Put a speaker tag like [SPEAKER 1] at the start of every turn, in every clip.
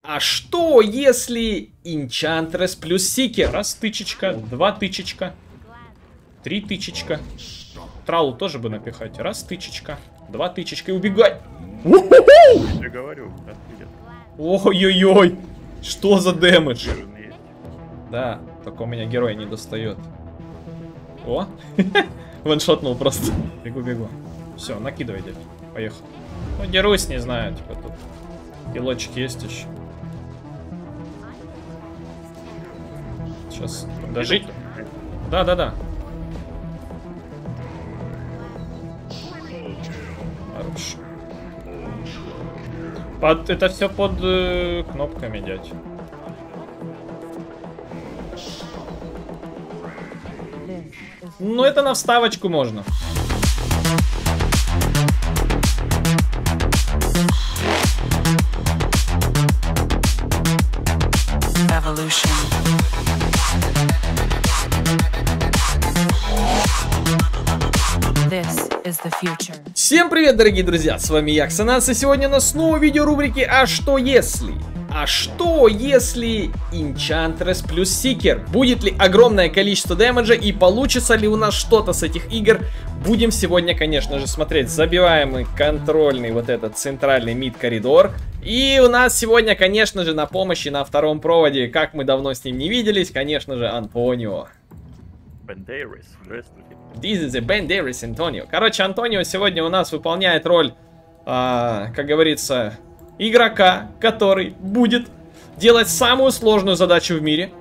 [SPEAKER 1] А что, если Enchantress плюс Сикер? Раз тычечка, два тычечка, три тычечка. Тралу тоже бы напихать. Раз тычечка, два тычечка и убегать.
[SPEAKER 2] Я говорю, ответит.
[SPEAKER 1] Ой-ой-ой. Что за дэмэдж? Да, только у меня герой не достает. О, ваншотнул просто. Бегу-бегу. Все, накидывай, дядь. Поехал. Ну, дерусь, не знаю, типа тут. Пилочек есть еще. Сейчас дожить. Да-да-да. Хорошо. Это все под кнопками, дядь. Ну, это на вставочку можно.
[SPEAKER 3] Evolution. This is the future.
[SPEAKER 1] Всем привет, дорогие друзья, с вами я, Ксанас, и сегодня у нас снова видеорубрики «А что если?». А что если Enchantress плюс Сикер? Будет ли огромное количество дэмэджа и получится ли у нас что-то с этих игр? Будем сегодня, конечно же, смотреть. Забиваем мы контрольный вот этот центральный мид-коридор. И у нас сегодня, конечно же, на помощи на втором проводе, как мы давно с ним не виделись, конечно же, Антонио.
[SPEAKER 2] Бендерис, здравствуйте.
[SPEAKER 1] This is a Бендерис Антонио. Короче, Антонио сегодня у нас выполняет роль, как говорится, игрока, который будет делать самую сложную задачу в мире.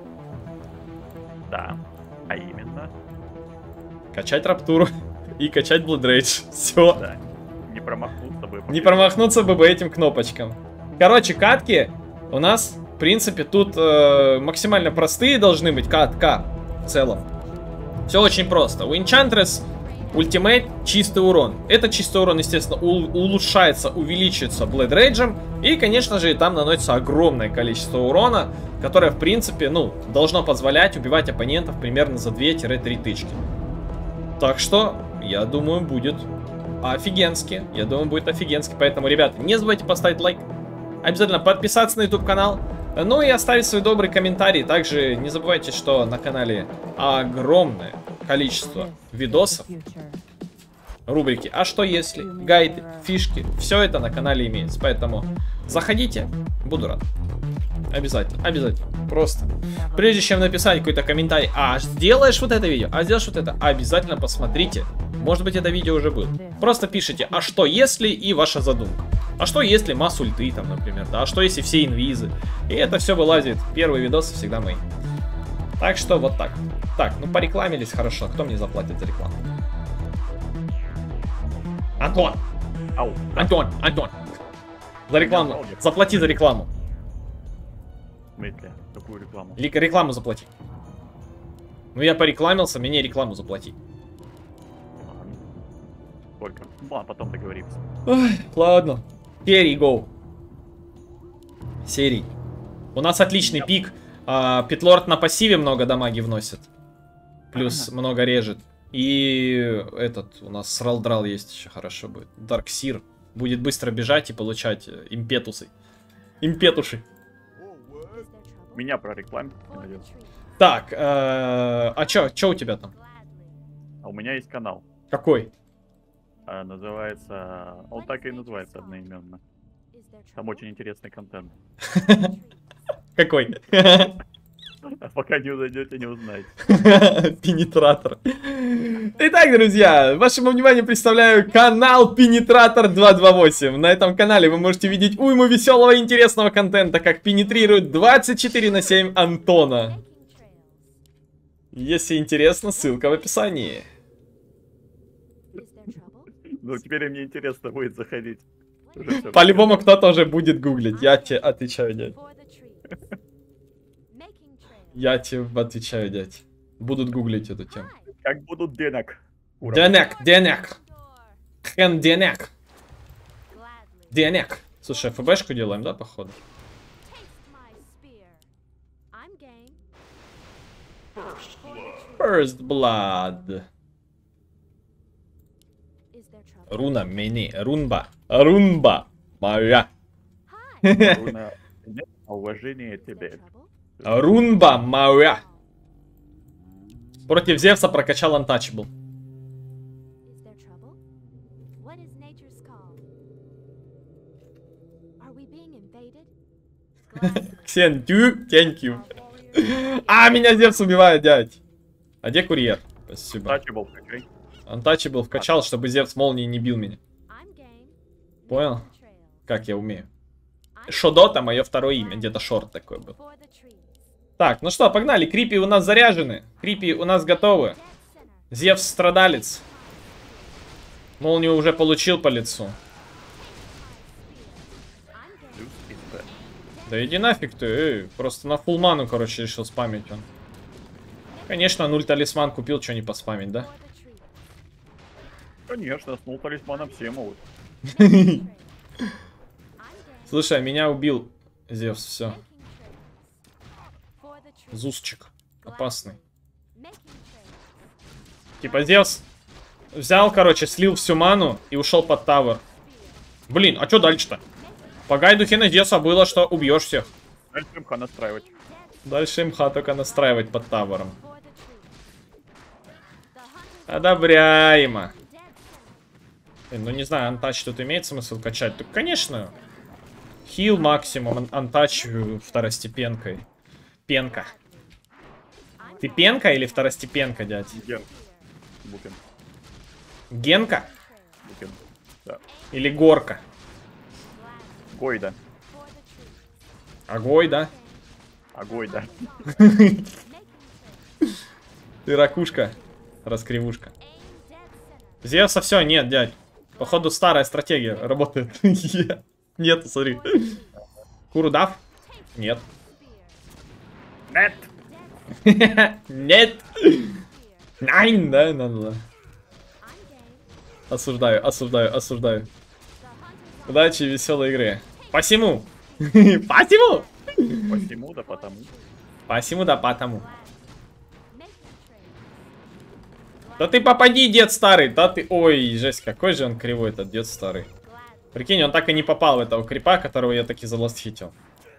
[SPEAKER 2] Да, а именно.
[SPEAKER 1] Качать Раптуру и качать Blood Rage. Все.
[SPEAKER 2] Да, не промахнуться бы.
[SPEAKER 1] Не промахнуться бы этим кнопочкам. Короче, катки у нас, в принципе, тут максимально простые должны быть. Катка в целом. Все очень просто. У Enchantress Ультимейт чистый урон. Этот чистый урон, естественно, улучшается, увеличивается Blood Rage'ем. И, конечно же, там наносится огромное количество урона, которое, в принципе, ну, должно позволять убивать оппонентов примерно за 2-3 тычки. Так что, я думаю, будет офигенски. Я думаю, будет офигенски. Поэтому, ребята, не забывайте поставить лайк. Обязательно подписаться на YouTube канал. Ну и оставить свой добрый комментарий. Также не забывайте, что на канале огромное количество видосов, рубрики «А что если?», гайды, фишки. Все это на канале имеется. Поэтому заходите, буду рад. Обязательно, обязательно. Просто. Прежде чем написать какой-то комментарий: «А сделаешь вот это видео? А сделаешь вот это?» Обязательно посмотрите. Может быть, это видео уже было. Просто пишите «А что если?» и ваша задумка. А что если масс ульты там, например, да? А что если все инвизы? И это все вылазит. Первые видосы всегда мои. Так что вот так. Так, ну порекламились, хорошо. Кто мне заплатит за рекламу? Антон!
[SPEAKER 2] Ау.
[SPEAKER 1] Антон! За рекламу. Заплати за рекламу.
[SPEAKER 2] Смотрите, какую рекламу?
[SPEAKER 1] Рекламу заплати. Ну я порекламился, мне рекламу заплати.
[SPEAKER 2] Сколько? Ну, а потом договоримся.
[SPEAKER 1] Ой, ладно. Серий, go. Серий. У нас отличный пик. Питлорд на пассиве много дамаги вносит. Плюс много режет. И этот у нас Сралдрал есть еще, хорошо будет. Дарксир будет быстро бежать и получать импетусы. Импетуши.
[SPEAKER 2] Меня прорекламить.
[SPEAKER 1] Так, а чё у тебя там?
[SPEAKER 2] А у меня есть канал.
[SPEAKER 1] Какой?
[SPEAKER 2] Называется... Он так и называется одноименно. Там очень интересный контент.
[SPEAKER 1] Какой?
[SPEAKER 2] А пока не зайдете, не узнаете.
[SPEAKER 1] Пенетратор. Итак, друзья, вашему вниманию представляю канал Пенетратор 228. На этом канале вы можете видеть уйму веселого и интересного контента, как пенетрирует 24/7 Антона. Если интересно, ссылка в описании.
[SPEAKER 2] Ну, теперь мне интересно будет заходить.
[SPEAKER 1] По-любому кто-то уже будет гуглить. Я тебе отвечаю, дядь. Я тебе отвечаю, дядь. Будут гуглить эту тему.
[SPEAKER 2] Как будут денег.
[SPEAKER 1] Денег. Хен денег. Денег. Слушай, ФБшку делаем, да, походу? First Blood. Руна, мини, рунба. Рунба. Моя.
[SPEAKER 2] Руна Нет, а уважение тебе.
[SPEAKER 1] Рунба Мауя. Против Зевса прокачал Untouchable. Ксен, thank you. А, меня Зевс убивает, дядь. А где курьер? Спасибо.
[SPEAKER 2] Untouchable вкачай.
[SPEAKER 1] Untouchable вкачал, чтобы Зевс молнией не бил меня. Понял? Как я умею. Шодота мое второе имя. Где-то шорт такой был. Так, ну что, погнали. Крипи у нас заряжены. Крипи у нас готовы. Зевс страдалец. Молнию уже получил по лицу. Да иди нафиг ты. Просто на фулл ману, короче, решил спамить он. Конечно, 0 талисман купил, что не поспамить, да?
[SPEAKER 2] Конечно, с 0 талисманом все могут.
[SPEAKER 1] Слушай, меня убил Зевс, все. Зусчик. Опасный. Типа Зевс взял, короче, слил всю ману и ушел под тавер. Блин, а что дальше-то? По гайду Хенедеса было, что убьешь всех.
[SPEAKER 2] Дальше МХ настраивать.
[SPEAKER 1] Дальше МХ только настраивать под тавером. Одобряемо. Ну не знаю, антач тут имеет смысл качать? Так, конечно. Хил максимум, антач второстепенкой. Пенка. Ты пенка или второстепенка, дядь?
[SPEAKER 2] Ген. Букин.
[SPEAKER 1] Генка?
[SPEAKER 2] Букин. Да.
[SPEAKER 1] Или горка?
[SPEAKER 2] Гойда.
[SPEAKER 1] Огой, да?
[SPEAKER 2] Агойда.
[SPEAKER 1] Ты ракушка. Раскривушка. Зевса все, нет, дядь. Походу старая стратегия работает. Нет, смотри. Курудав? Нет.
[SPEAKER 2] Нет.
[SPEAKER 1] Нет. Найн, да, надо. Осуждаю, осуждаю, осуждаю. Удачи и веселой игры. Посему. Посему.
[SPEAKER 2] Посему, да потому.
[SPEAKER 1] Посему, да потому. Да ты попади, дед старый. Да ты... Ой, жесть, какой же он кривой, этот дед старый. Прикинь, он так и не попал в этого крипа, которого я таки заластхитил.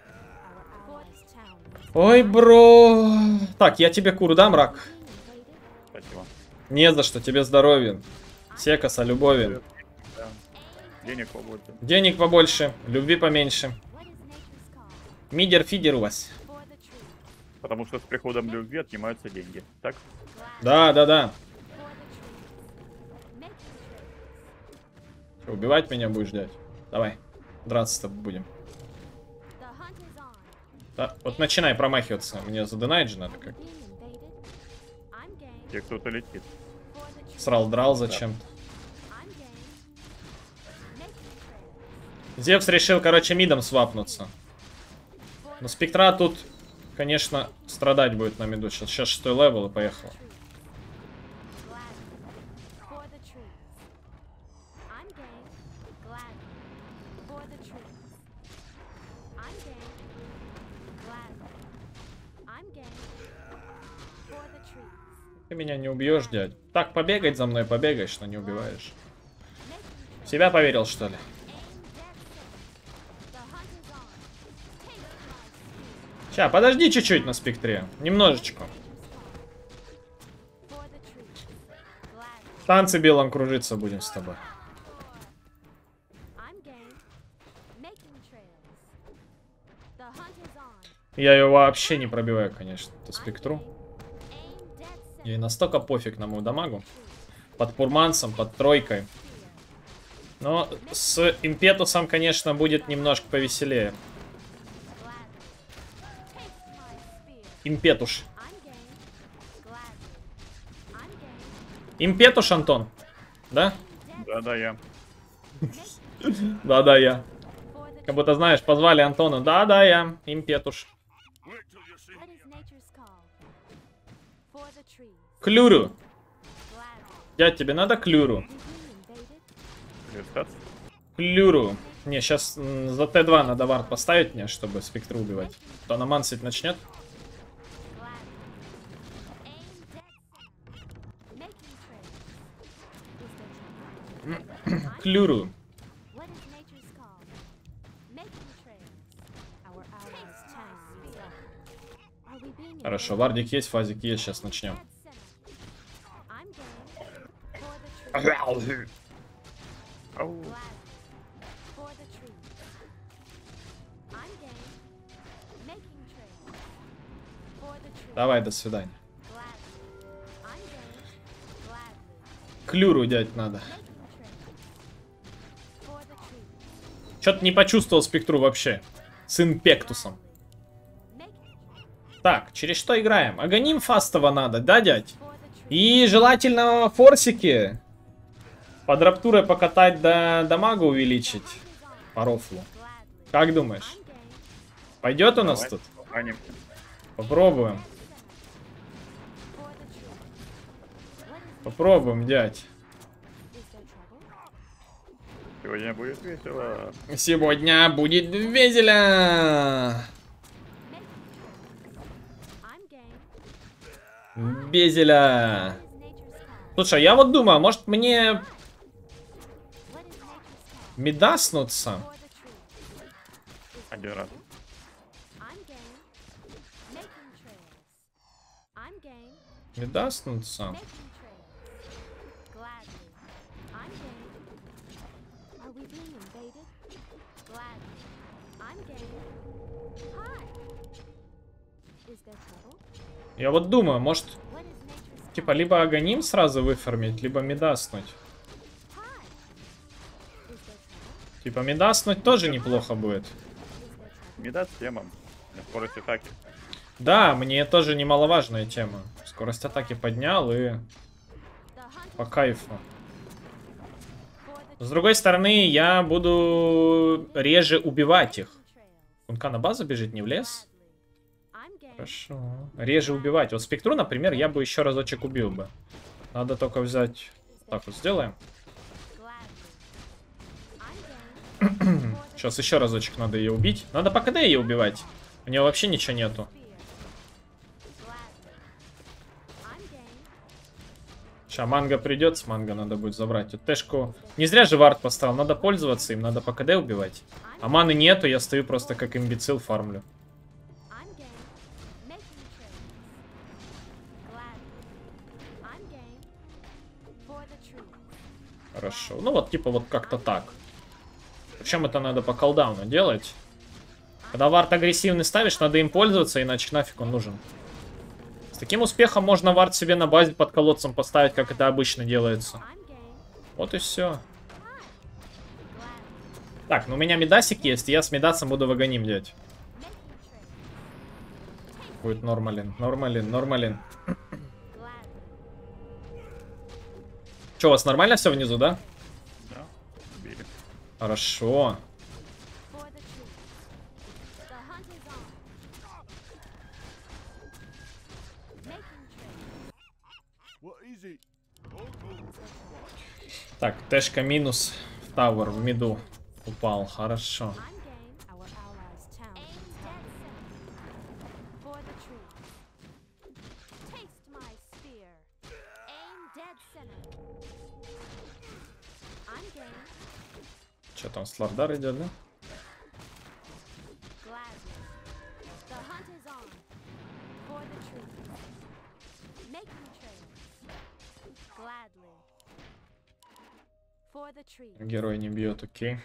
[SPEAKER 1] Ой, бро. Так, я тебе куру дам, рак.
[SPEAKER 2] Спасибо.
[SPEAKER 1] Не за что, тебе здоровья. Секаса, любови.
[SPEAKER 2] Да. Денег побольше.
[SPEAKER 1] Денег побольше, любви поменьше. Мидер-фидер у вас.
[SPEAKER 2] Потому что с приходом любви отнимаются деньги. Так?
[SPEAKER 1] Да, да, да. Что, убивать меня будешь, дядь? Давай, драться с тобой будем. Да, вот начинай промахиваться. Мне задонать же надо как.
[SPEAKER 2] Те, кто-то летит.
[SPEAKER 1] Срал-драл зачем-то. Зевс решил, короче, мидом свапнуться. Но спектра тут, конечно, страдать будет на миду. Сейчас 6 левел и поехал. Ты меня не убьешь, дядь. Так, побегать за мной, побегаешь, но не убиваешь. В себя поверил, что ли? Ща, подожди чуть-чуть на спектре. Немножечко. Танцы белом кружиться будем с тобой. Я ее вообще не пробиваю, конечно, эту спектру. Ей настолько пофиг на мою дамагу. Под пурмансом, под тройкой. Но с импетусом, конечно, будет немножко повеселее. Импетуш. Импетуш, Антон. Да?
[SPEAKER 2] Да-да, я.
[SPEAKER 1] Да-да, я. Как будто, знаешь, позвали Антона. Да-да, я. Импетуш. Клюру. Дядь, тебе надо клюру? Клюру. Не, сейчас за Т2 надо вард поставить мне, чтобы спектру убивать. То она мансить начнет. Клюру. Хорошо, вардик есть, фазик есть, сейчас начнем.
[SPEAKER 2] Ау.
[SPEAKER 1] Давай, до свидания. Клюру дять надо. Что-то не почувствовал спектру вообще. С импектусом. Так, через что играем? Агоним фастова надо, да, дядь? И желательно форсики. Под раптурой покатать, да дамага увеличить. По рофлу. Как думаешь? Пойдет у нас
[SPEAKER 2] Давай,
[SPEAKER 1] тут?
[SPEAKER 2] погонимся.
[SPEAKER 1] Попробуем. Попробуем, дядь.
[SPEAKER 2] Сегодня будет весело.
[SPEAKER 1] Сегодня будет весело. Безеля. Слушай, я вот думаю, может мне медаснуться?
[SPEAKER 2] Один раз.
[SPEAKER 1] Медаснуться? Я вот думаю, может, типа, либо агоним сразу выфармить, либо медаснуть. Типа, медаснуть тоже неплохо будет.
[SPEAKER 2] Меда с темом. На скорость атаки.
[SPEAKER 1] Да, мне тоже немаловажная тема. Скорость атаки поднял и по кайфу. С другой стороны, я буду реже убивать их. Кунка на базу бежит, не в лес? Хорошо. Реже убивать. Вот спектру, например, я бы еще разочек убил бы. Надо только взять... Так вот сделаем. Сейчас еще разочек надо ее убить. Надо по КД ее убивать. У нее вообще ничего нету. Сейчас манго придет, с манго надо будет забрать. Вот тэшку... Не зря же вард поставил, надо пользоваться им, надо по КД убивать. А маны нету, я стою просто как имбецил фармлю. Хорошо. Ну вот, типа, вот как-то так. Причем это надо по колдауну делать. Когда вард агрессивный ставишь, надо им пользоваться, иначе нафиг он нужен. С таким успехом можно вард себе на базе под колодцем поставить, как это обычно делается. Вот и все. Так, ну у меня медасик есть, и я с медасом буду в агоним делать. Будет нормалин, нормалин, нормалин. Че, у вас нормально все внизу, да?
[SPEAKER 2] Да, убили.
[SPEAKER 1] Хорошо. Так, тэшка минус в тавер, в миду упал, хорошо. Что там, Слардар идет, да? Герой не бьет, окей.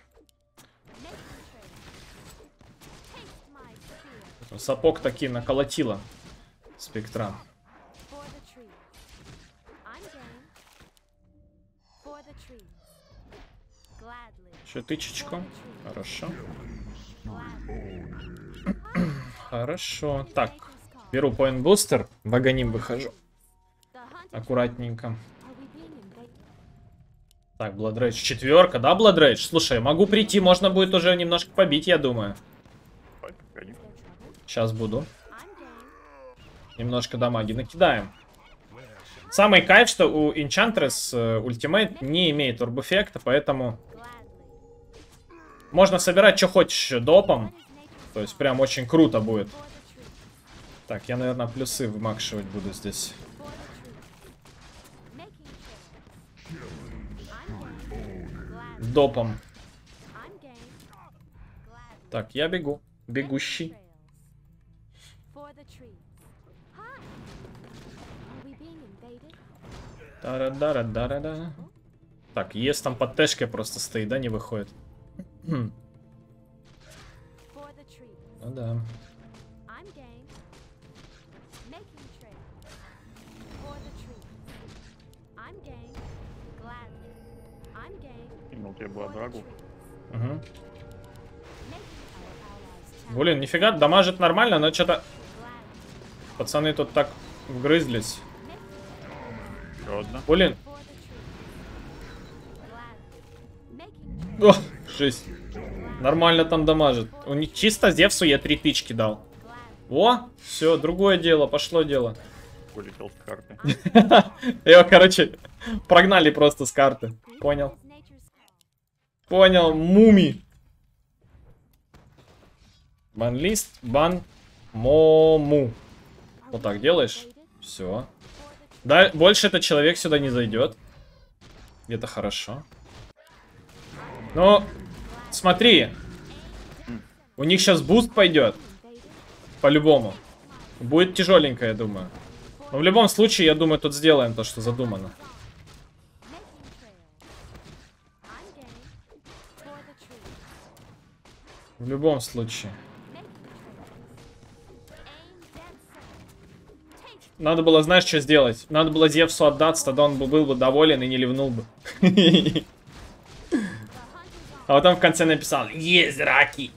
[SPEAKER 1] Сапог таки наколотила спектра. Еще тычечку. Хорошо. Хорошо. Так. Беру поинт бустер. В агоним выхожу. Аккуратненько. Так, Бладрейдж. 4, да, Бладрейдж? Слушай, могу прийти, можно будет уже немножко побить, я думаю. Сейчас буду. Немножко дамаги накидаем. Самый кайф, что у Enchantress ультимейт не имеет орб-эффекта, поэтому... Можно собирать, что хочешь, допом. То есть прям очень круто будет. Так, я, наверное, плюсы вмакшивать буду здесь. Допом. Так, я бегу. Бегущий. Тара-дара-дара-да. Так, ЕС там под тэшкой просто стоит, да, не выходит. Ну да.
[SPEAKER 2] Кинул тебе Бладрагу.
[SPEAKER 1] Угу. Блин, нифига, дамажит нормально, но что-то... Пацаны тут так вгрызлись.
[SPEAKER 2] Еще одна.
[SPEAKER 1] Блин. О, жесть. Нормально там дамажит. У них чисто Зевсу я 3 тычки дал. О, все, другое дело, пошло дело.
[SPEAKER 2] Вылетел с карты.
[SPEAKER 1] Его, короче, прогнали просто с карты. Понял. Понял, муми. Банлист, бан, мому. Вот так делаешь. Все. Да, больше этот человек сюда не зайдет. Это хорошо. Но, смотри. У них сейчас буст пойдет. По-любому. Будет тяжеленько, я думаю. Но в любом случае, я думаю, тут сделаем то, что задумано. В любом случае. Надо было, знаешь, что сделать? Надо было Зевсу отдаться, тогда он был бы доволен и не ливнул бы. А потом в конце написал «Езраки».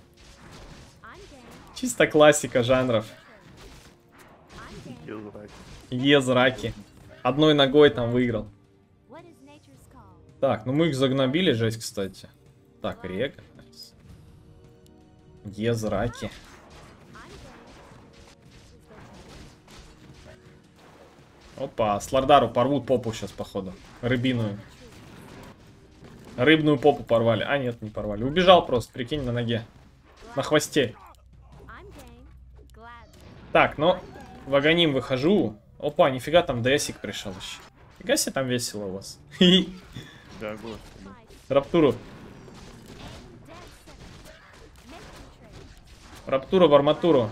[SPEAKER 1] Чисто классика жанров. Езраки. Одной ногой там выиграл. Так, ну мы их загнобили, жесть, кстати. Так, Река. Езраки. Опа, Слардару порвут попу сейчас, походу. Рыбиную. Рыбную попу порвали. А, нет, не порвали. Убежал просто, прикинь, на ноге. На хвосте. Так, ну, в Аганим выхожу. Опа, нифига, там ДСик пришел еще. Фига себе там весело у вас.
[SPEAKER 2] Да, господи.
[SPEAKER 1] Раптуру. Раптуру, в арматуру.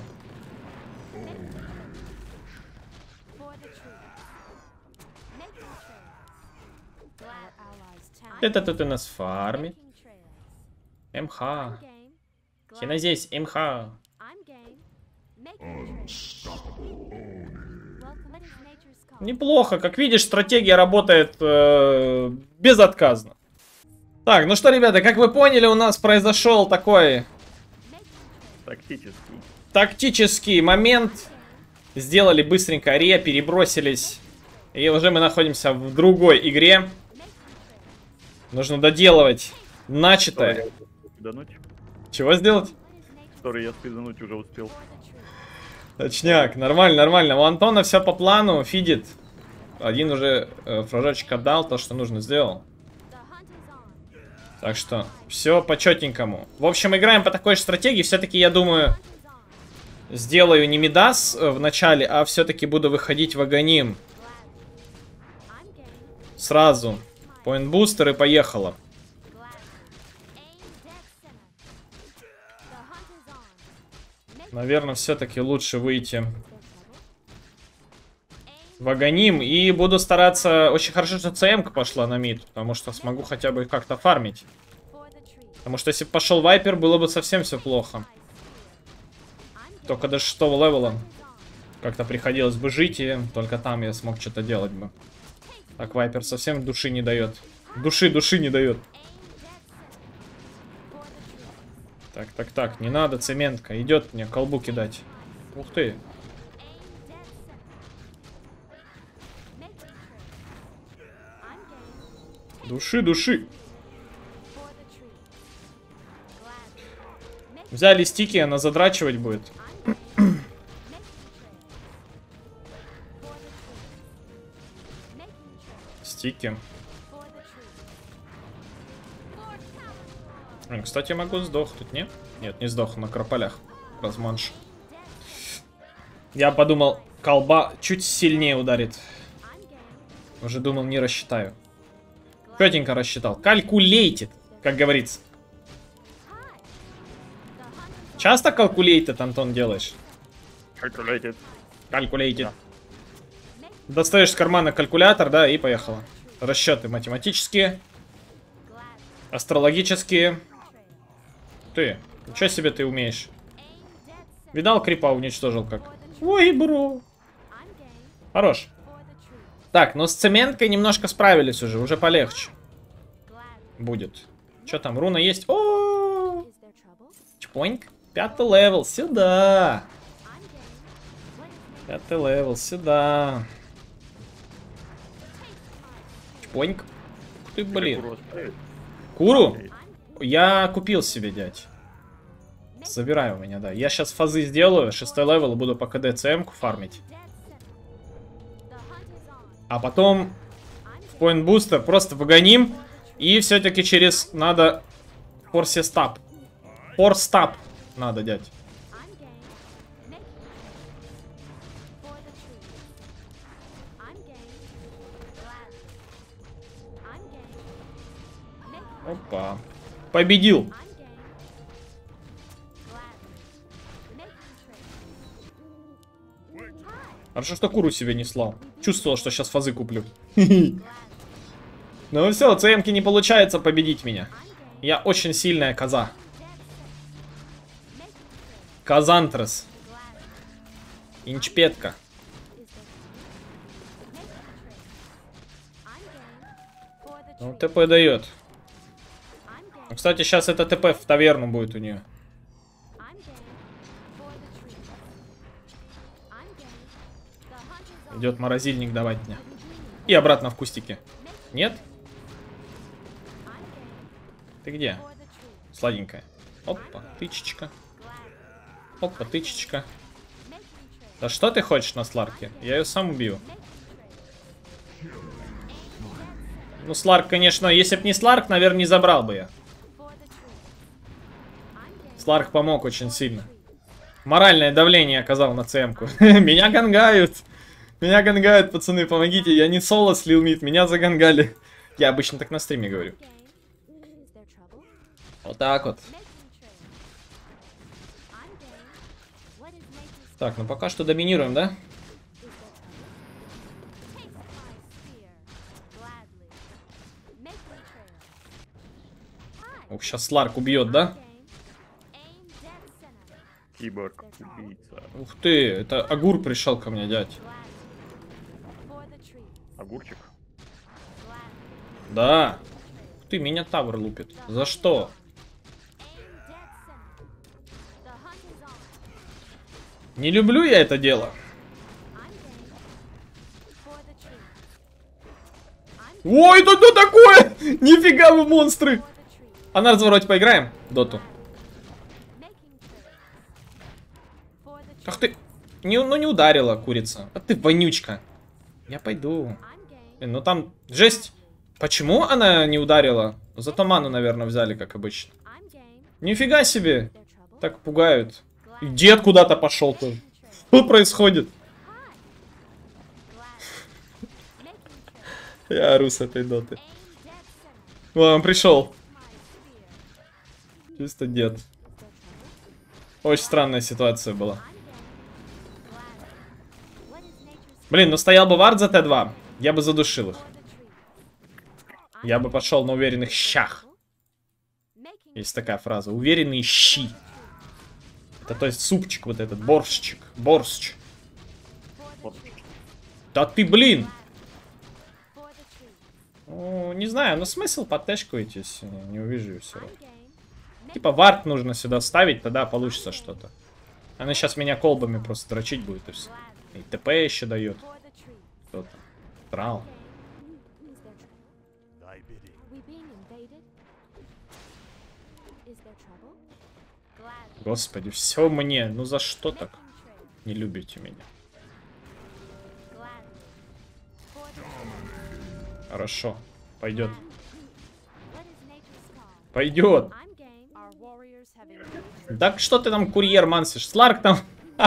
[SPEAKER 1] Это тут у нас фармит. МХ. Хина здесь, МХ. Неплохо, как видишь, стратегия работает безотказно. Так, ну что, ребята, как вы поняли, у нас произошел такой тактический момент. Сделали быстренько аре, перебросились. И уже мы находимся в другой игре. Нужно доделывать начатое. Чего сделать?
[SPEAKER 2] Который я спиздануть уже успел.
[SPEAKER 1] Точняк, нормально, нормально. У Антона все по плану, фидит. Один уже фражочек отдал, то, что нужно, сделал. Так что, все по четенькому. В общем, играем по такой же стратегии. Все-таки, я думаю, сделаю не Мидас в начале, а все-таки буду выходить в Аганим. Сразу. Поинт-бустер и поехало. Наверное, все-таки лучше выйти в Аганим. И буду стараться... Очень хорошо, что ЦМ-ка пошла на мид, потому что смогу хотя бы как-то фармить. Потому что если бы пошел Вайпер, было бы совсем все плохо. Только до 6-го левела как-то приходилось бы жить, и только там я смог что-то делать бы. Так, Вайпер совсем души не дает. Души не дает. Так, не надо, цементка. Идет мне колбу кидать. Ух ты. Души. Взяли стики, она задрачивать будет. Стики. Кстати, могу сдохнуть, не? Нет, не сдох, на крополях. Разманш. Я подумал, колба чуть сильнее ударит. Уже думал, не рассчитаю. Четенько рассчитал. Калькулейтит, как говорится. Часто калькулейтит, Антон, делаешь?
[SPEAKER 2] Калькулейтит.
[SPEAKER 1] Calculated. Достаешь с кармана калькулятор, да, и поехала. Расчеты математические. Астрологические. Ты, ничего себе ты умеешь. Видал, крипа уничтожил как? Ой, бро. Хорош. Так, но с цементкой немножко справились уже полегче. Будет. Что там, руна есть? О, чпоньк. 5-й левел, сюда. 5-й левел, сюда. Чпоньк. Ух ты, блин. Куру? Я купил себе, дядь. Забирай у меня, да. Я сейчас фазы сделаю, 6-й левел, буду по КД ЦМ-ку фармить. А потом в Point Booster просто погоним. И все-таки через надо Force Stop. Force Stop надо, дядь. Опа. Победил. Хорошо, что куру себе не слал. Чувствовал, что сейчас фазы куплю. Ну все, ЦМки не получается победить меня. Я очень сильная коза. Казантрес. Инчпетка. Ну, ТП дает. Кстати, сейчас это ТП в таверну будет у нее. Идет морозильник давать мне. И обратно в кустики. Нет? Ты где? Сладенькая. Опа, тычечка. Опа, тычечка. Да что ты хочешь на Сларке? Я ее сам убью. Ну, Сларк, конечно, если б не Сларк, наверное, не забрал бы я. Сларк помог очень сильно. Моральное давление оказал на ЦМ-ку. Меня гангают. Меня гангают, пацаны, помогите. Я не соло слил мид, меня загангали. Я обычно так на стриме говорю. Вот так вот. Так, ну пока что доминируем, да? Ух, сейчас Сларк убьет, да?
[SPEAKER 2] Киборг, убийца.
[SPEAKER 1] Ух ты, это Агур пришел ко мне, дядь.
[SPEAKER 2] Огурчик.
[SPEAKER 1] Да. Ух ты, меня Тавр лупит. За что? Не люблю я это дело. Ой, да что такое? Нифига вы монстры. А на развороте поиграем? Доту. Ах ты. Ну не ударила курица. А ты вонючка. Я пойду. Ну там жесть. Почему она не ударила? Зато ману, наверное, взяли, как обычно. Нифига себе. Так пугают. И дед куда-то пошел тоже. Что происходит? Я ору с этой доты. О, он пришел. Чисто дед. Очень странная ситуация была. Блин, ну стоял бы вард за Т2, я бы задушил их. Я бы пошел на уверенных щах. Есть такая фраза. Уверенные щи. Это то есть супчик вот этот, борщик. Борщ. Да ты, блин. Ну, не знаю, но смысл под тэшку идти, не увижу ее все равно. Типа вард нужно сюда ставить, тогда получится что-то. Она сейчас меня колбами просто дрочить будет и все. И ТП еще дает. Кто-то. Трал. Господи, все мне. Ну за что так? Не любите меня. Хорошо. Пойдет. Пойдет. Так что ты там курьер мансишь? Сларк там.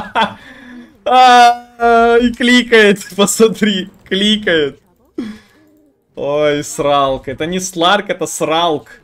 [SPEAKER 1] И кликает. Посмотри. Кликает. Ой, сралк. Это не Сларк, это сралк.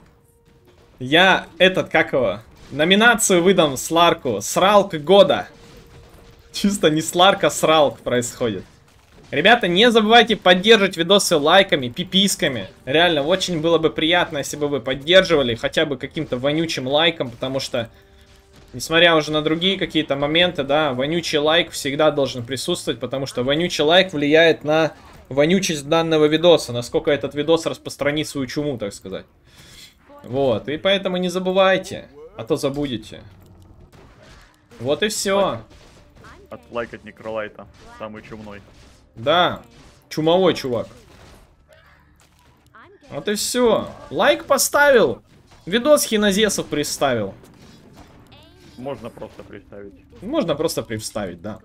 [SPEAKER 1] Я этот, как его? Номинацию выдам Сларку. Сралк года. Чисто не сларка, сралк происходит. Ребята, не забывайте поддерживать видосы лайками, пиписками. Реально, очень было бы приятно, если бы вы поддерживали хотя бы каким-то вонючим лайком, потому что, несмотря уже на другие какие-то моменты, да, вонючий лайк всегда должен присутствовать, потому что вонючий лайк влияет на вонючесть данного видоса, насколько этот видос распространит свою чуму, так сказать. Вот, и поэтому не забывайте, а то забудете. Вот и все.
[SPEAKER 2] Отлайкать Некролайта, самый чумной.
[SPEAKER 1] Да, чумовой чувак. Вот и все. Лайк поставил. Видос Хинозесов представил.
[SPEAKER 2] Можно просто представить.
[SPEAKER 1] Можно просто представить, да.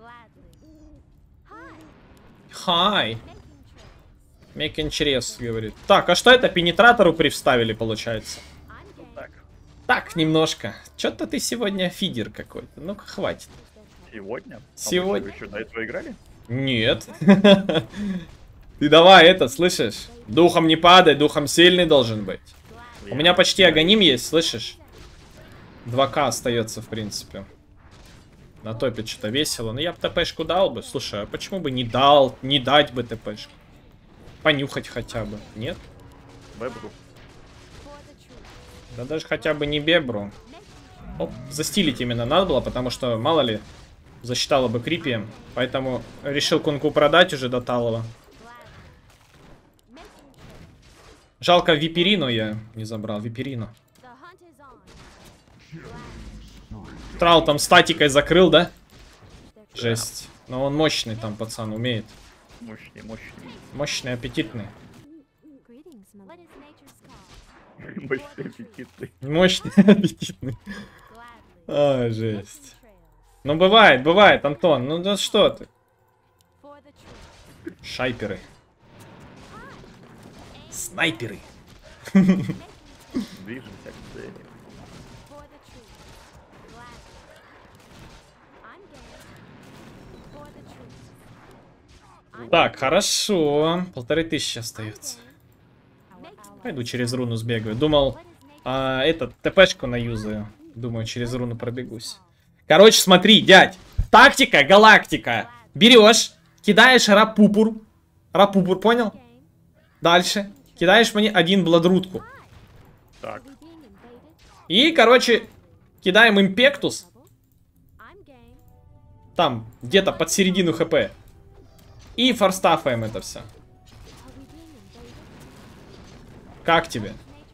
[SPEAKER 1] Хай. Make интерес, говорит. Так, а что это пенетратору привставили, получается?
[SPEAKER 2] Вот так.
[SPEAKER 1] Так, немножко. Что-то ты сегодня фидер какой-то. Ну-ка, хватит.
[SPEAKER 2] Сегодня?
[SPEAKER 1] Сегодня.
[SPEAKER 2] Вы еще до этого играли?
[SPEAKER 1] Нет. Ты давай это, слышишь? Духом не падай, духом сильный должен быть. У меня почти агоним есть, слышишь? 2К остается, в принципе. На топе что-то весело. Но я бы ТПшку дал бы. Слушай, а почему бы не дал, не дать бы ТПшку? Понюхать хотя бы. Нет?
[SPEAKER 2] Бебру.
[SPEAKER 1] Да даже хотя бы не бебру. Оп, застилить именно надо было, потому что, мало ли, засчитала бы крипием. Поэтому решил кунку продать уже до талого. Жалко Виперину я не забрал. Виперину. Трал там статикой закрыл, да? Жесть. Но он мощный там, пацан, умеет.
[SPEAKER 2] Мощный, мощный.
[SPEAKER 1] Мощный, аппетитный.
[SPEAKER 2] Мощный, аппетитный.
[SPEAKER 1] Мощный, аппетитный. А, жесть. Ну, бывает, бывает, Антон. Ну, да что ты? Шайперы. Снайперы.
[SPEAKER 2] Движемся к цели.
[SPEAKER 1] Так, хорошо. 1500 остается. Пойду через руну сбегаю. Думал, этот, ТПшку наюзаю. Думаю, через руну пробегусь. Короче, смотри, дядь. Тактика, галактика. Берешь, кидаешь рапупур. Рапупур, понял? Дальше. Кидаешь мне один бладрутку.
[SPEAKER 2] Так.
[SPEAKER 1] И, короче, кидаем импектус. Там, где-то под середину хп. И форстафаем это все. Как тебе?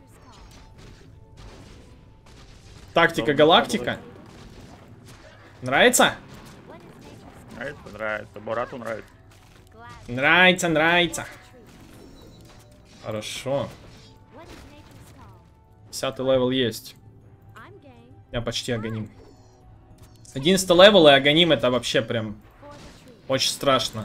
[SPEAKER 1] Тактика галактика? Нравится?
[SPEAKER 2] Нравится, нравится. Борату нравится.
[SPEAKER 1] Нравится, нравится. Хорошо. 10-й левел есть. Я почти агоним. 11 левел и агоним это вообще прям очень страшно.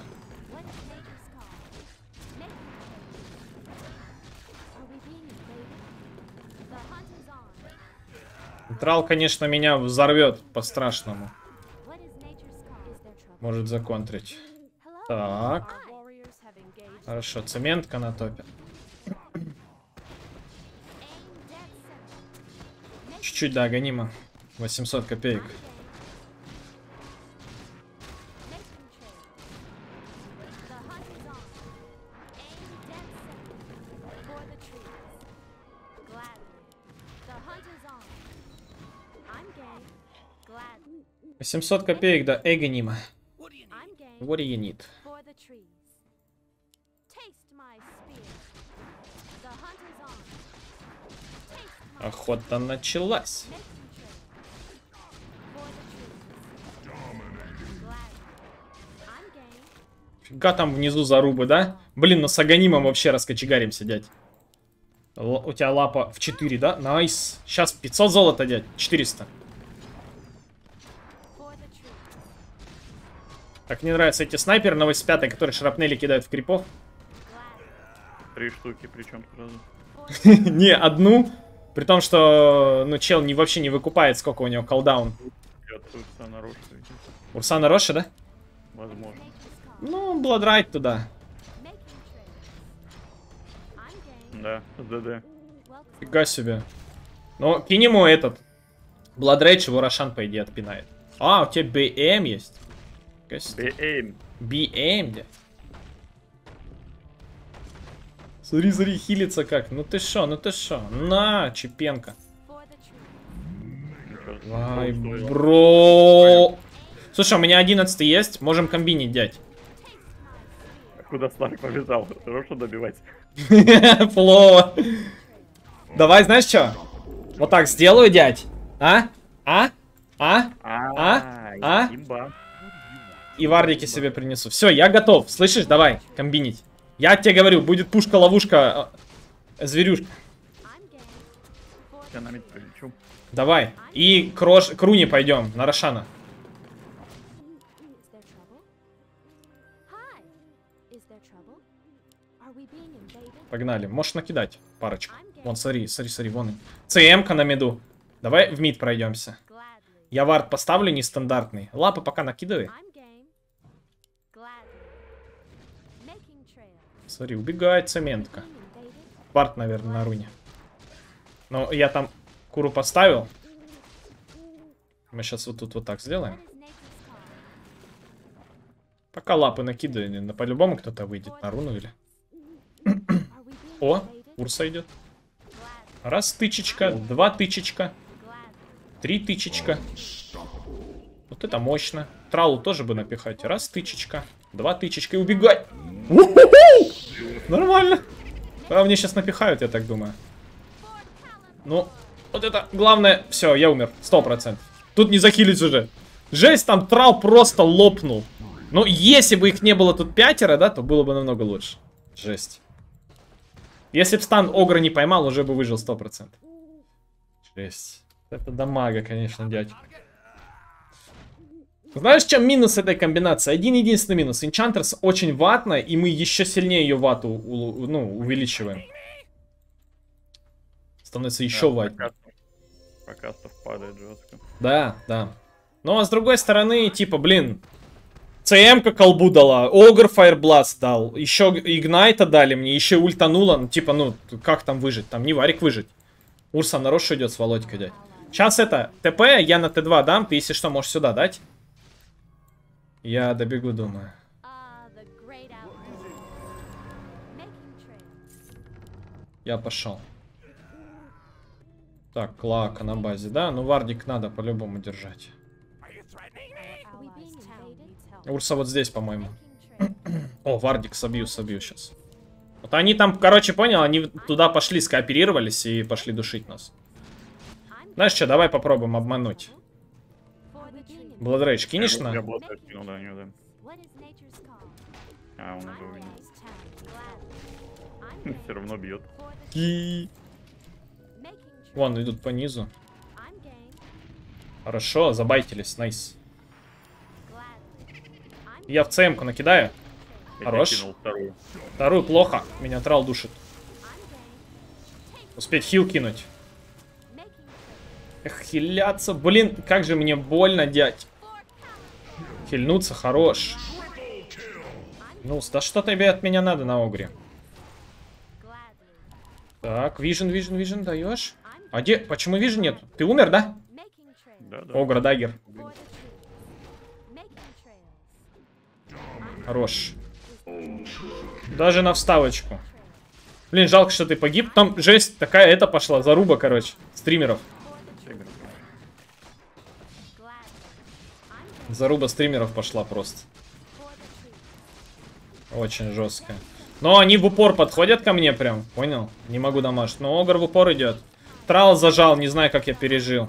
[SPEAKER 1] Трал, конечно, меня взорвет по-страшному. Может законтрить. Так. Хорошо, цементка на топе. Чуть-чуть до агонима. 800 копеек. $700 копеек до агонима. What do you need? Охота началась. Фига там внизу зарубы, да? Блин, ну с агонимом вообще раскочегаримся, дядь. У тебя лапа в 4, да? Найс. Сейчас 500 золота, дядь. 400. Так, мне нравятся эти снайперы на 85-й, которые шрапнели кидают в крипов.
[SPEAKER 2] 3 штуки, причем сразу.
[SPEAKER 1] Не, одну. При том, что, ну, чел вообще не выкупает, сколько у него колдаун.
[SPEAKER 2] Урсана Роша.
[SPEAKER 1] Урсана Роша, да?
[SPEAKER 2] Возможно.
[SPEAKER 1] Ну, Бладрайт туда.
[SPEAKER 2] Да, ДД.
[SPEAKER 1] Фига себе. Ну, кинь ему этот. Бладрайт, его Рошан, по идее, отпинает. А, у тебя БМ есть.
[SPEAKER 2] Эйм.
[SPEAKER 1] BM, дядь. Смотри, смотри, хилится как. Ну ты шо, ну ты шо. На, Чепенко. Ай, бро. Слушай, у меня 11 есть. Можем комбинить, дядь.
[SPEAKER 2] Куда Сларк побежал? Хорошо добивать.
[SPEAKER 1] Плохо. Давай, знаешь что? Вот так сделаю, дядь. А?
[SPEAKER 2] Имба.
[SPEAKER 1] И вардики себе принесу. Все, я готов. Слышишь? Давай, комбинить. Я тебе говорю, будет пушка-ловушка. Зверюшка.
[SPEAKER 2] Я на мид прилечу.
[SPEAKER 1] Давай. И к руне пойдем, на Рошана. Погнали. Можешь накидать парочку. Вон, смотри, смотри, смотри, вон. ЦМ-ка на миду. Давай в мид пройдемся. Я вард поставлю нестандартный. Лапы пока накидывай. Смотри, убегает цементка. Вард, наверное, на руне. Но я там куру поставил. Мы сейчас вот тут вот так сделаем. Пока лапы накидываем, по-любому кто-то выйдет на руну или... О, Урса идет. Раз тычечка, два тычечка, три тычечка. Вот это мощно. Тралу тоже бы напихать. Раз тычечка, два тычечка и убегать. Нормально. Правда, мне сейчас напихают, я так думаю. Ну, вот это главное. Все, я умер. 100%. Тут не захилить уже. Жесть, там трал просто лопнул. Ну, если бы их не было тут 5, да, то было бы намного лучше. Жесть. Если бы стан Огра не поймал, уже бы выжил 100%. Жесть. Это дамага, конечно, дядька. Знаешь, в чем минус этой комбинации? Один-единственный минус. Enchantress очень ватная, и мы еще сильнее ее вату увеличиваем. Становится еще ватнее.
[SPEAKER 2] Покастов падает жестко.
[SPEAKER 1] Да, да. Но с другой стороны, типа, блин, ЦМ-ка колбу дала, Огр Fireblast дал, еще Игнайта дали мне, еще ультанула, ну, типа, ну, как там выжить? Там не варик выжить. Урса на Рошу идет с Володькой, дядь. Сейчас это, ТП, я на Т2 дам, ты, если что, можешь сюда дать. Я добегу, думаю. Я пошел. Так, Клака на базе, да? Ну, вардик надо по-любому держать. Урса вот здесь, по-моему. О, вардик собью сейчас. Вот они там, короче, понял, они туда пошли, скооперировались и пошли душить нас. Знаешь что, давай попробуем обмануть. Бладрейдж кинешь на?
[SPEAKER 2] Я Бладрейдж кинул, да, не да. А, он уже увидел. Все равно бьет.
[SPEAKER 1] Вон, идут по низу. Хорошо, забайтились, найс. Я в ЦМ-ку накидаю. Хорош. Вторую плохо. Меня трал душит. Успеть хил кинуть. Эх, хиляться. Блин, как же мне больно, дядь. Хильнуться хорош. Ну, да что тебе от меня надо на Огре? Так, вижен даешь? А где? Почему вижен нет? Ты умер, да?
[SPEAKER 2] Да.
[SPEAKER 1] Огра, дагер. Хорош. Даже на вставочку. Блин, жалко, что ты погиб. Там жесть такая, это пошла, заруба, короче, стримеров. Заруба стримеров пошла просто. Очень жесткая. Но они в упор подходят ко мне прям, понял? Не могу дамажить. Но Огр в упор идет. Трал зажал, не знаю, как я пережил.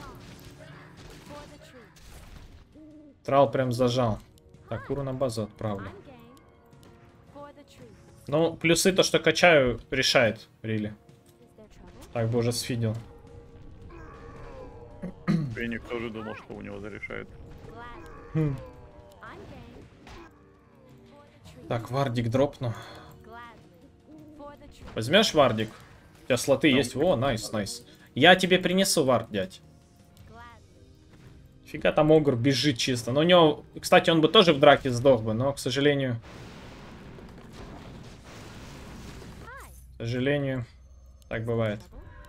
[SPEAKER 1] Трал прям зажал. Так, куру на базу отправлю. Ну, плюсы то, что качаю, решает, рили. Так бы уже сфидел.
[SPEAKER 2] Феник тоже думал, что у него зарешает.
[SPEAKER 1] Так, вардик дропну. Возьмешь вардик? У тебя слоты есть? О, найс. Я тебе принесу вард, дядь. Фига там Огр бежит чисто. Но у него, кстати, он бы тоже в драке сдох бы, но, к сожалению... К сожалению, так бывает.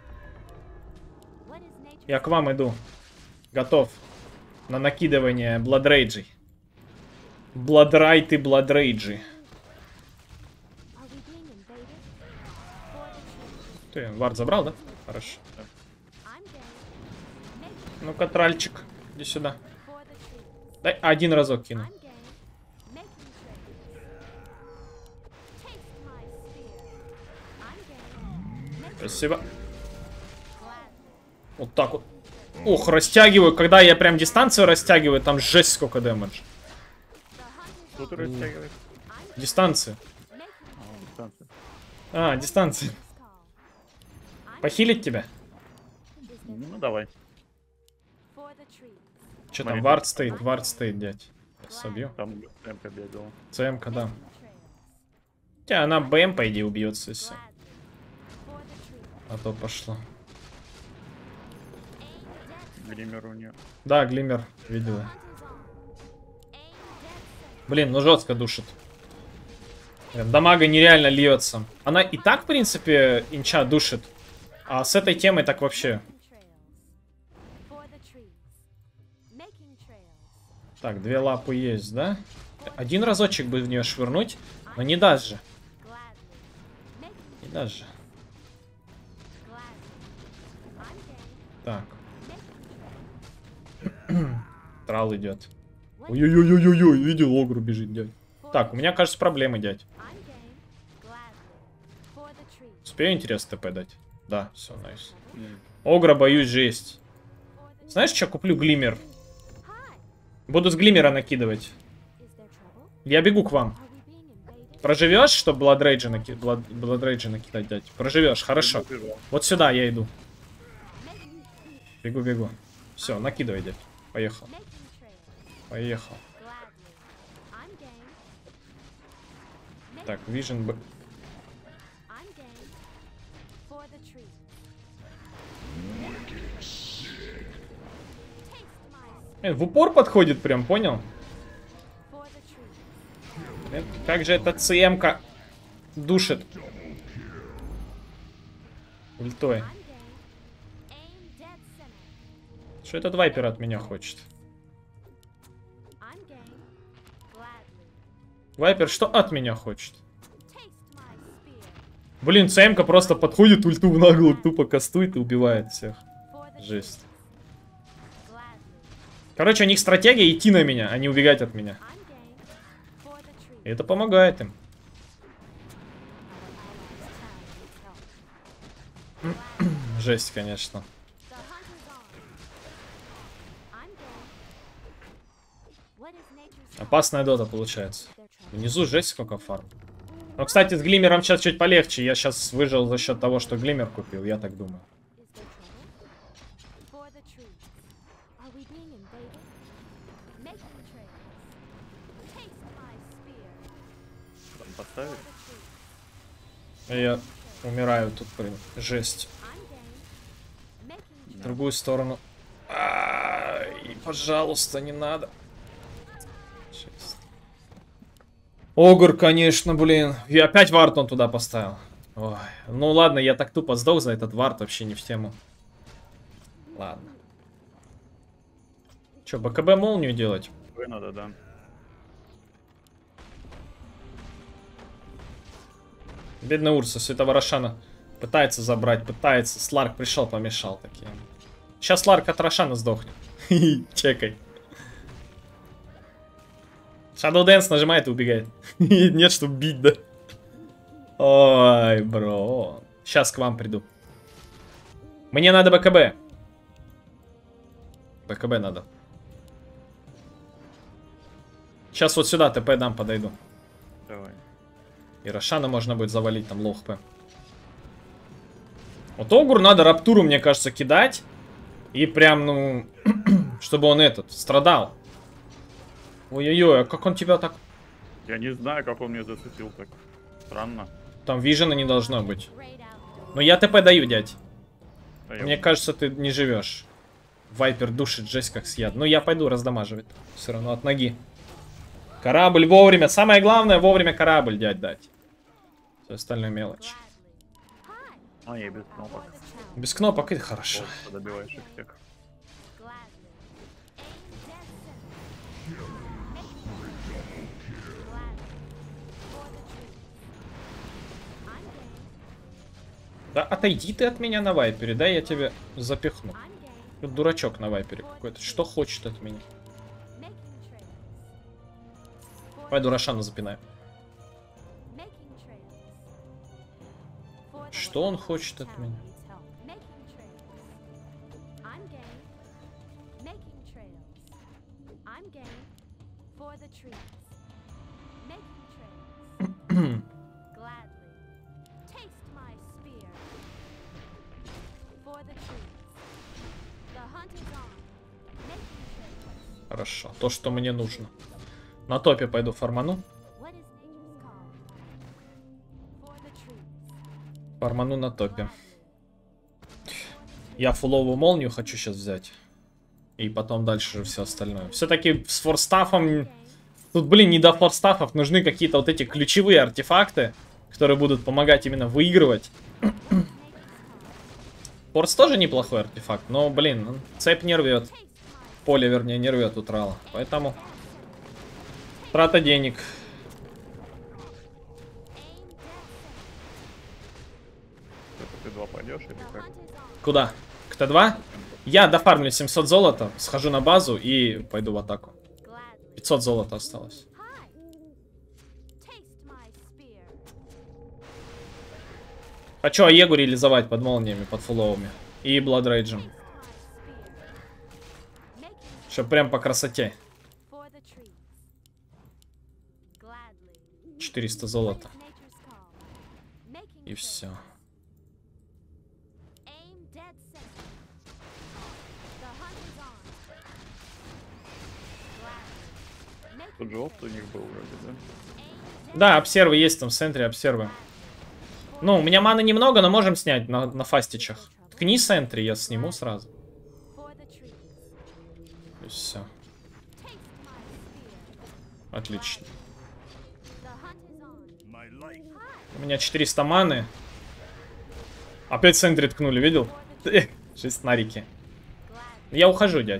[SPEAKER 1] Я к вам иду. Готов на накидывание Бладрейджей. Бладрайт и Бладрейджи. Ты вард забрал, да? Хорошо. Ну-ка, тральчик, иди сюда. Дай один разок кину. Спасибо. Вот так вот. Ух, растягиваю. Когда я прям дистанцию растягиваю, там жесть сколько дэмэдж.
[SPEAKER 2] Что ты растягиваешь?
[SPEAKER 1] Дистанцию. А, дистанция. Похилить тебя?
[SPEAKER 2] Ну, давай.
[SPEAKER 1] Че там, вард стоит, дядь. Собью.
[SPEAKER 2] Там ЦМК бегала.
[SPEAKER 1] ЦМК, да. Хотя она БМ, по идее, убьется, если. А то пошло.
[SPEAKER 2] Глиммер у нее.
[SPEAKER 1] Да, глиммер, видела. Блин, ну жестко душит. Дамага нереально льется. Она и так, в принципе, инча душит. А с этой темой так вообще. Так, 2 лапы есть, да? Один разочек бы в нее швырнуть, но не даст же. Не даст же. Так. Трал идет. Ой-ой-ой-ой-ой, видел, огру бежит, дядь. Так, у меня, кажется, проблемы, дядь. Успею, интересно, ТП дать? Да, все, найс. Огра, боюсь, жесть. Знаешь, что куплю? Глиммер. Буду с глиммера накидывать. Я бегу к вам. Проживешь, чтобы Бладрейджа накидать, дядь? Проживешь, хорошо. Вот сюда я иду. Бегу. Все, накидывай, дядь. Поехал. Поехал. Так, Vision Б. В упор подходит прям, понял? Как же эта ЦМ-ка душит. Ультой. Что этот вайпер от меня хочет? Вайпер что от меня хочет? Блин, ЦМ-ка просто подходит, ульту в наглую, тупо кастует и убивает всех. Жесть. Короче, у них стратегия идти на меня, а не убегать от меня. И это помогает им. Жесть, конечно. Опасная дота получается. Внизу жесть сколько фарм. Но, кстати, с глиммером сейчас чуть полегче. Я сейчас выжил за счет того, что глиммер купил, я так думаю.
[SPEAKER 2] Поставить?
[SPEAKER 1] Я умираю тут, блин. Жесть. В другую сторону. Ай, пожалуйста, не надо. Жесть. Огр, конечно, блин. И опять вард он туда поставил. Ой. Ну ладно, я так тупо сдох за этот вард, вообще не в тему. Ладно. Че, БКБ молнию делать?
[SPEAKER 2] Надо, да.
[SPEAKER 1] Бедный Урсус, этого Рошана пытается забрать, пытается. Сларк пришел, помешал такие. Сейчас Сларк от Рошана сдохнет. Чекай. Shadow Dance нажимает и убегает. Нет, чтобы бить, да? Ой, бро. Сейчас к вам приду. Мне надо БКБ. БКБ надо. Сейчас вот сюда ТП дам, подойду.
[SPEAKER 2] Давай.
[SPEAKER 1] И Рошана можно будет завалить, там лох П. Вот Огур надо Раптуру, мне кажется, кидать. И прям, ну, чтобы он страдал. Ой-ой-ой, а как он тебя так...
[SPEAKER 2] Я не знаю, как он меня зацепил так. Странно.
[SPEAKER 1] Там вижена не должно быть. Но я ТП даю, дядь.
[SPEAKER 2] Да
[SPEAKER 1] Мне кажется, ты не живешь. Вайпер душит жесть как съяд. Ну, я пойду раздамаживать. Все равно от ноги. Корабль вовремя. Самое главное, вовремя корабль, дядь, дать. Все остальное мелочь.
[SPEAKER 2] А, я без кнопок.
[SPEAKER 1] Без кнопок это хорошо.
[SPEAKER 2] Вот, добиваешь их всех.
[SPEAKER 1] Да отойди ты от меня на вайпере, да, я тебе запихну. Тут дурачок на вайпере какой-то. Что хочет от меня? Пойду Рошана запинаю. Что он хочет от меня? Хорошо, то, что мне нужно. На топе пойду фарману. Фарману на топе. Я фуловую молнию хочу сейчас взять. И потом дальше все остальное. Все-таки с форстафом... Тут, блин, не до форстафов. Нужны какие-то вот эти ключевые артефакты, которые будут помогать именно выигрывать. Форс тоже неплохой артефакт, но, блин, цепь не рвет. Поле, вернее, не рвет утрала. Поэтому трата денег.
[SPEAKER 2] Это ты 2 пойдешь или как?
[SPEAKER 1] Куда? К Т2? Я дофармлю 700 золота, схожу на базу и пойду в атаку. 500 золота осталось. Хочу Аегу реализовать под молниями, под фуловыми. И Бладрейджем. Чтоб прям по красоте. 400 золота. И все.
[SPEAKER 2] Тут же опт у них был вроде, да?
[SPEAKER 1] Да, обсервы есть там в центре, обсервы. Ну, у меня маны немного, но можем снять на фастичах. Ткни центре, я сниму сразу. И все. Отлично. У меня 400 маны. Опять в центре ткнули, видел? Шестнарики. Я ухожу, дядь.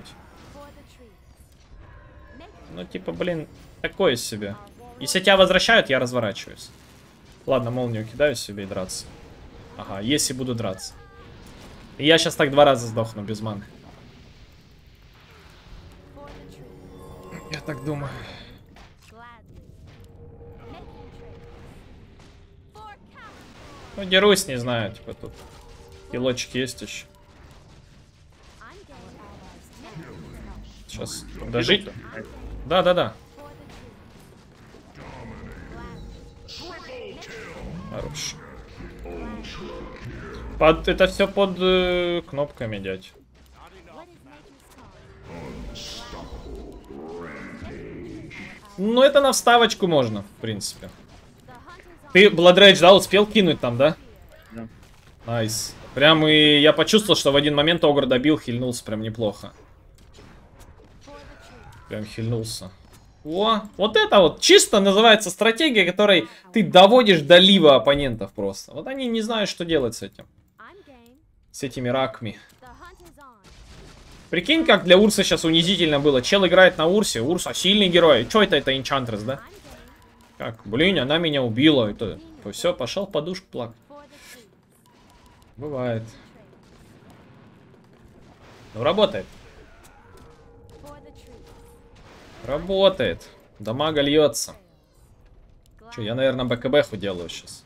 [SPEAKER 1] Ну, типа, блин, такое себе. Если тебя возвращают, я разворачиваюсь. Ладно, молнию кидаю себе и драться. Ага, если буду драться. И я сейчас так 2 раза сдохну без маны. Я так думаю. Ну, дерусь, не знаю, типа тут килочек есть еще. Сейчас дожить. Да. Хорош. Это все под кнопками, дядь. Ну, это на вставочку можно, в принципе. Ты Бладрейдж, да, успел кинуть там, да?
[SPEAKER 2] Да.
[SPEAKER 1] Найс. Прям и я почувствовал, что в один момент Огр добил, хильнулся прям неплохо. Прям хильнулся. О, вот это вот чисто называется стратегия, которой ты доводишь до лива оппонентов просто. Вот они не знают, что делать с этим. С этими раками. Прикинь, как для Урса сейчас унизительно было. Чел играет на Урсе. Урса сильный герой. Чё это Энчантрес, да? Как? Блин, она меня убила. Это... Все, пошел в подушку плакать. Бывает. Ну, работает. Работает. Дамага льется. Че, я, наверное, БКБ делаю сейчас.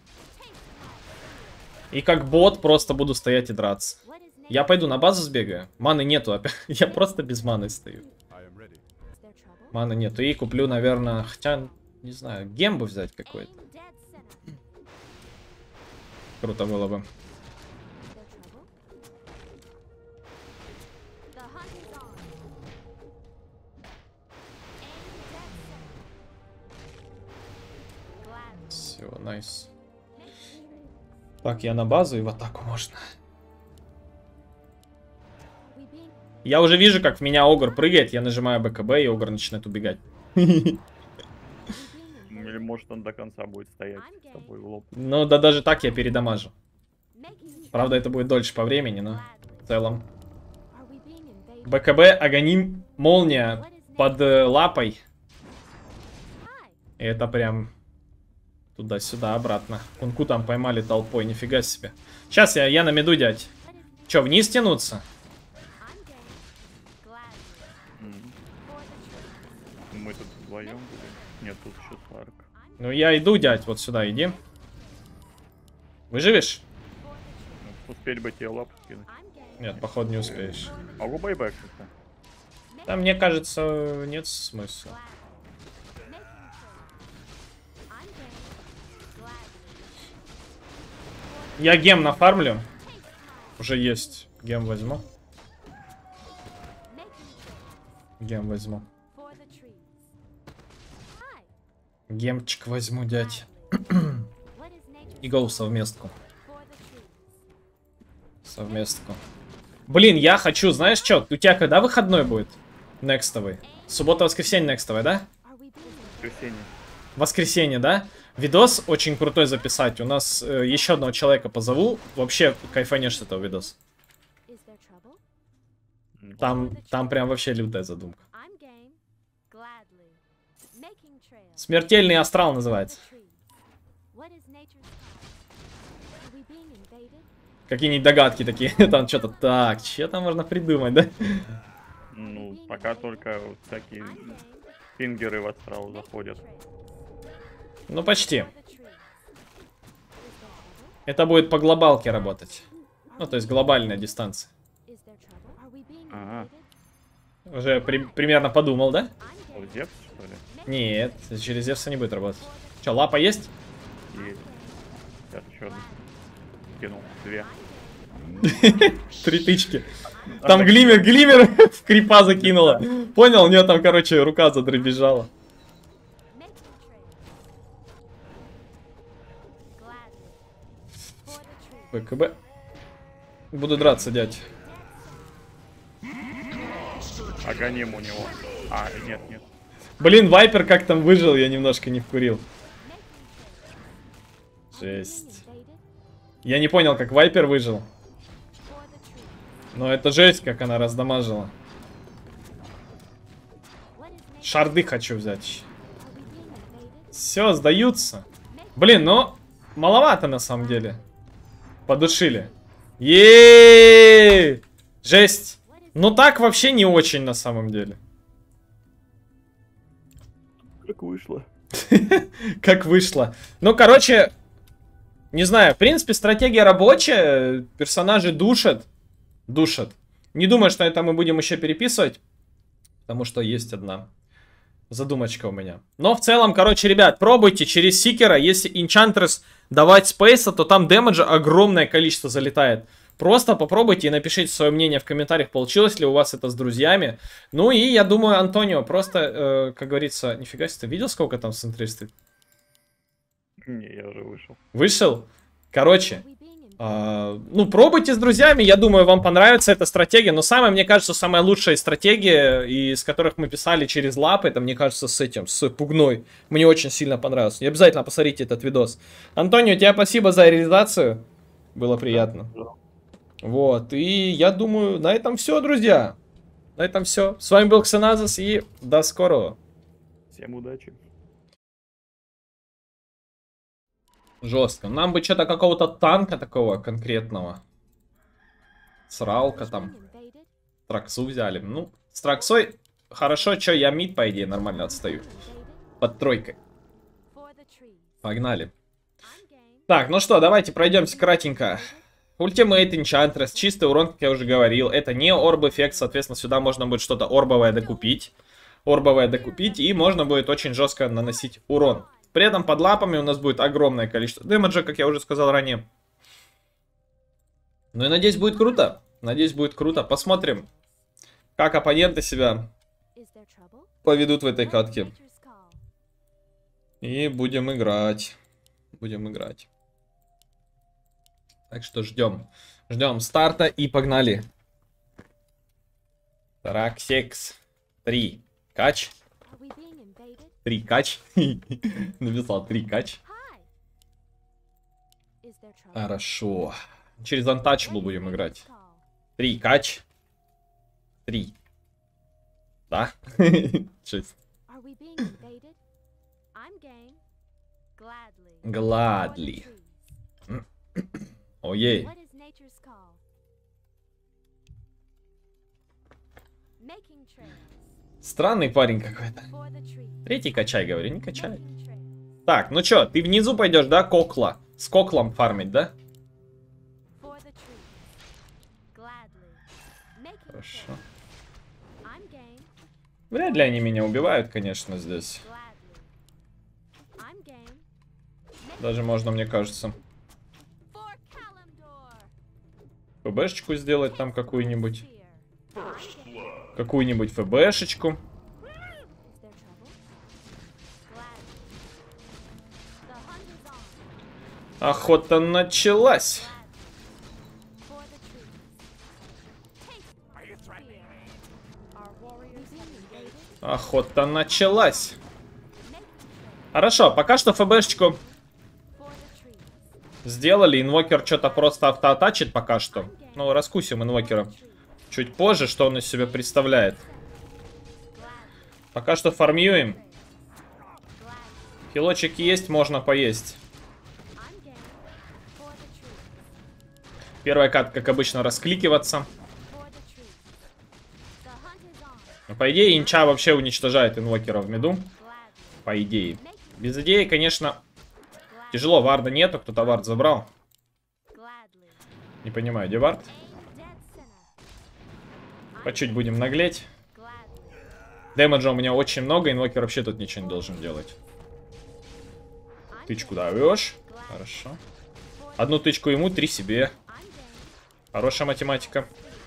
[SPEAKER 1] И как бот просто буду стоять и драться. Я пойду на базу сбегаю. Маны нету опять. Я просто без маны стою. Маны нету. И куплю, наверное, хотя, не знаю, гембу взять какой-то. Круто было бы. Все, найс. Так, я на базу и в атаку можно. Я уже вижу, как в меня Огр прыгает, я нажимаю БКБ, и Огр начинает убегать.
[SPEAKER 2] Или может он до конца будет стоять с тобой в лоб.
[SPEAKER 1] Ну да даже так я передамажу. Правда, это будет дольше по времени, но в целом. БКБ, Аганим, молния под лапой. И это прям Туда-сюда, обратно. Кунку там поймали толпой, нифига себе. Сейчас я на миду, дядь. Че, вниз тянуться?
[SPEAKER 2] Мы тут вдвоем были. Нет, тут еще Сларк.
[SPEAKER 1] Ну я иду, дядь, вот сюда иди. Выживешь?
[SPEAKER 2] Ну, успеть бы тебе лапу скинуть.
[SPEAKER 1] Нет, походу не успеешь.
[SPEAKER 2] Могу байбэк это.
[SPEAKER 1] Там, мне кажется, нет смысла. Я гем нафармлю. Уже есть. Гем возьму. Гем возьму. Гемчик возьму, дядь. И гоу совместку. Совместку. Блин, я хочу, знаешь что? У тебя когда выходной будет? Некстовый. Суббота-воскресенье некстовый, да?
[SPEAKER 2] Воскресенье.
[SPEAKER 1] Воскресенье, да? Видос очень крутой записать. У нас еще одного человека позову. Вообще кайфанешь с этого видоса. Там прям вообще лютая задумка. Смертельный астрал называется. Какие-нибудь догадки такие. Там что-то так. Что там можно придумать, да?
[SPEAKER 2] Ну, пока только вот всякие фингеры в астрал заходят.
[SPEAKER 1] Ну, почти. Это будет по глобалке работать. Ну, то есть глобальная дистанция.
[SPEAKER 2] Ага.
[SPEAKER 1] Уже примерно подумал, да?
[SPEAKER 2] Вот Зевс, что ли?
[SPEAKER 1] Нет, через Зевса не будет работать. Че, лапа есть?
[SPEAKER 2] И сейчас еще одну. Кинул. 2.
[SPEAKER 1] 3 тычки. Там глимер в крипа закинула. Понял? У нее там, короче, рука задребезжала. ПКБ. Буду драться, дядь.
[SPEAKER 2] Аганим у него. А, нет.
[SPEAKER 1] Блин, Вайпер как там выжил, я немножко не вкурил. Жесть. Я не понял, как Вайпер выжил. Но это жесть, как она раздамажила. Шарды хочу взять. Все, сдаются. Блин, но маловато на самом деле. Подушили. Еее! Жесть. Ну так вообще не очень на самом деле.
[SPEAKER 2] Как вышло.
[SPEAKER 1] Как вышло. Ну, короче, не знаю. В принципе, стратегия рабочая. Персонажи душат. Не думаю, что это мы будем еще переписывать. Потому что есть одна задумочка у меня. Но в целом, короче, ребят, пробуйте через Сикера. Если Enchantress давать спейса, то там дэмэджа огромное количество залетает. Просто попробуйте и напишите свое мнение в комментариях, получилось ли у вас это с друзьями. Ну и я думаю, Антонио, просто, как говорится, нифига себе, ты видел, сколько там центристы?
[SPEAKER 2] Не, я уже вышел.
[SPEAKER 1] Вышел? Короче, ну пробуйте с друзьями, я думаю, вам понравится эта стратегия. Но самая, мне кажется, самая лучшая стратегия, из которых мы писали через лапы, это, мне кажется, с этим, с пугной. Мне очень сильно понравилось. И обязательно посмотрите этот видос. Антонио, тебе спасибо за реализацию. Было приятно. Вот, и я думаю, на этом все, друзья. На этом все. С вами был Ксеназос, и до скорого.
[SPEAKER 2] Всем удачи.
[SPEAKER 1] Жестко. Нам бы что-то какого-то танка такого конкретного. Сралка там. Траксу взяли. Ну, с Траксой хорошо, что я мид, по идее, нормально отстаю. Под тройкой. Погнали. Так, ну что, давайте пройдемся кратенько. Ultimate Enchantress, чистый урон, как я уже говорил. Это не орб эффект, соответственно, сюда можно будет что-то орбовое докупить. И можно будет очень жестко наносить урон. При этом под лапами у нас будет огромное количество дэмэджа, как я уже сказал ранее. Ну и надеюсь, будет круто. Посмотрим, как оппоненты себя поведут в этой катке. И будем играть. Так что ждем старта и погнали. Траксекс. 3 кач. 3 кач. Написал 3 кач. Хорошо. Через Untouchable будем играть. 3 кач. 3. Да? 6. Gladly. Ой-ей. Странный парень какой-то. Третий качай, говорю, не качай. Так, ну чё, ты внизу пойдешь, да, Кокла? С Коклом фармить, да? Хорошо. Вряд ли они меня убивают, конечно, здесь. Даже можно, мне кажется. ФБшечку сделать там какую-нибудь. Какую-нибудь ФБшечку. Охота началась. Охота началась. Хорошо, пока что ФБшечку сделали. Инвокер что-то просто автоатачит пока что. Ну, раскусим инвокера чуть позже, что он из себя представляет. Пока что фармируем. Хилочек есть, можно поесть. Первая катка, как обычно, раскликиваться. Но, по идее, инча вообще уничтожает инвокера в миду. По идее. Без идеи, конечно, тяжело. Варда нету, кто-то вард забрал. Не понимаю, где вард? По чуть будем наглеть. Дэмэджа у меня очень много, инвокер вообще тут ничего не должен делать. Тычку даешь. Хорошо. Одну тычку ему, 3 себе. Хорошая математика.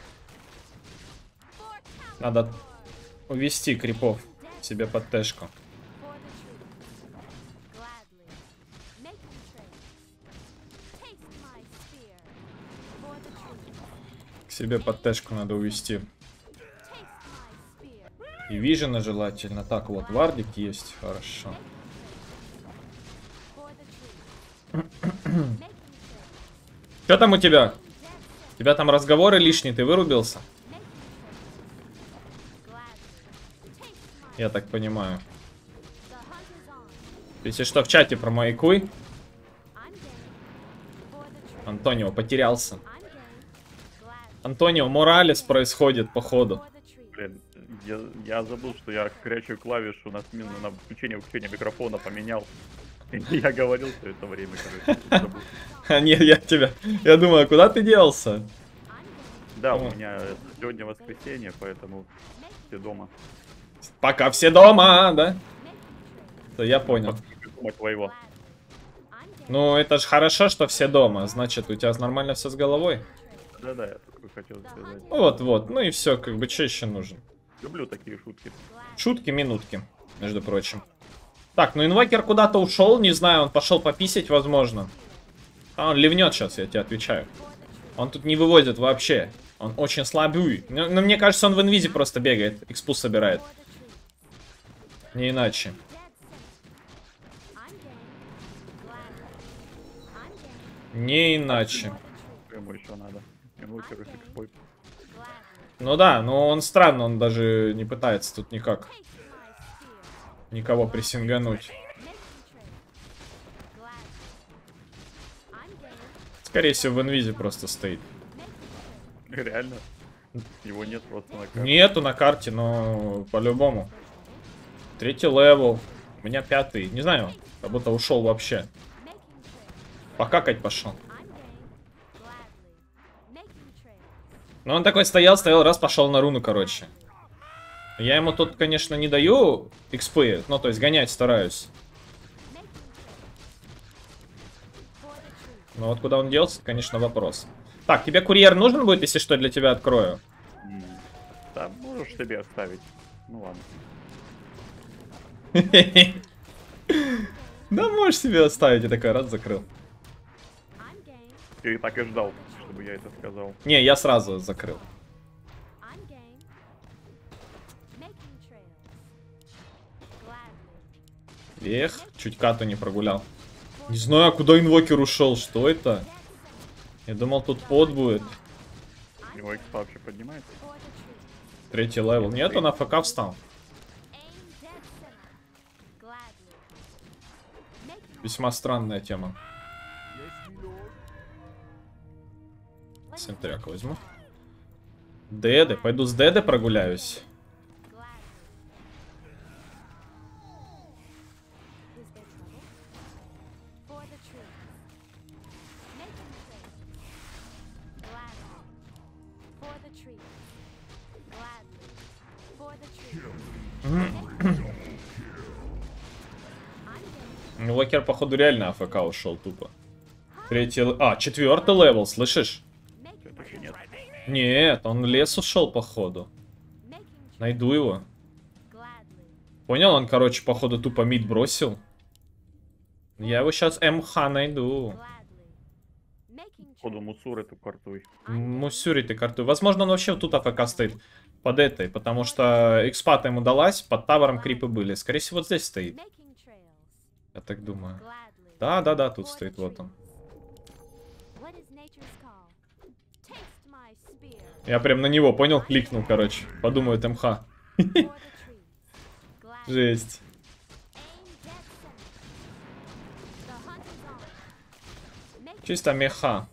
[SPEAKER 1] Надо увести крипов себе под тэшку. К себе под тэшку надо увести. И вижена желательно. Так, вот, вардик есть. Хорошо. Что там у тебя? У тебя там разговоры лишние, ты вырубился? Я так понимаю. Если что, в чате промаякуй. Антонио потерялся. Антонио, Моралес происходит, походу.
[SPEAKER 2] Блин, я забыл, что я горячую клавишу на смену на включение-выключение микрофона поменял. Я говорил все это время, короче.
[SPEAKER 1] Нет, я думаю, куда ты делся?
[SPEAKER 2] Да, у меня сегодня воскресенье, поэтому все дома.
[SPEAKER 1] Пока все дома, да? Да, я понял.
[SPEAKER 2] Твоего.
[SPEAKER 1] Ну, это же хорошо, что все дома. Значит, у тебя нормально все с головой.
[SPEAKER 2] Да-да, я только хотел сказать.
[SPEAKER 1] Вот. Ну и все, как бы, что еще нужно?
[SPEAKER 2] Люблю такие шутки.
[SPEAKER 1] Шутки-минутки, между прочим. Так, ну инвокер куда-то ушел, не знаю, он пошел пописать, возможно. А он ливнет сейчас, я тебе отвечаю. Он тут не выводит вообще. Он очень слабый. Но мне кажется, он в инвизе просто бегает, экспу собирает. Не иначе. Не иначе.
[SPEAKER 2] Ему еще надо. Инвокер с экспой.
[SPEAKER 1] Ну да, но он странно, он даже не пытается тут никак никого прессингануть. Скорее всего, в инвизе просто стоит.
[SPEAKER 2] Реально? Его нет просто на карте.
[SPEAKER 1] Нету на карте, но по-любому. 3-й левел. У меня 5-й. Не знаю, как будто ушел вообще. Покакать пошел. Но он такой стоял, раз пошел на руну, короче. Я ему тут, конечно, не даю экспы, ну, то есть гонять стараюсь. Но вот куда он делся, конечно, вопрос. Так, тебе курьер нужен будет, если что, для тебя открою?
[SPEAKER 2] Да, можешь себе оставить. Ну ладно.
[SPEAKER 1] Да, можешь себе оставить, я такой раз закрыл.
[SPEAKER 2] Ты так и ждал, чтобы я это сказал.
[SPEAKER 1] Не, я сразу закрыл. Эх, чуть кату не прогулял. Не знаю, куда инвокер ушел, что это? Я думал, тут под будет.
[SPEAKER 2] Его экспа вообще поднимается?
[SPEAKER 1] 3-й левел. Нет, он АФК встал. Весьма странная тема. Сентряк возьму. Деды. Пойду с Деды прогуляюсь. Локер, походу, реально АФК ушел тупо. Четвертый левел, слышишь? Нет, он в лес ушел, походу. Найду его. Понял, он, короче, походу, тупо мид бросил. Я его сейчас МХ найду.
[SPEAKER 2] Походу, мусор эту карту.
[SPEAKER 1] Мусюри ты карту. Возможно, он вообще тут АФК стоит под этой, потому что экспата ему далась, под тавером крипы были. Скорее всего, вот здесь стоит. Я так думаю. Да, тут стоит, вот он. Я прям на него, понял, кликнул, короче. Подумают МХ. Жесть. Чисто меха.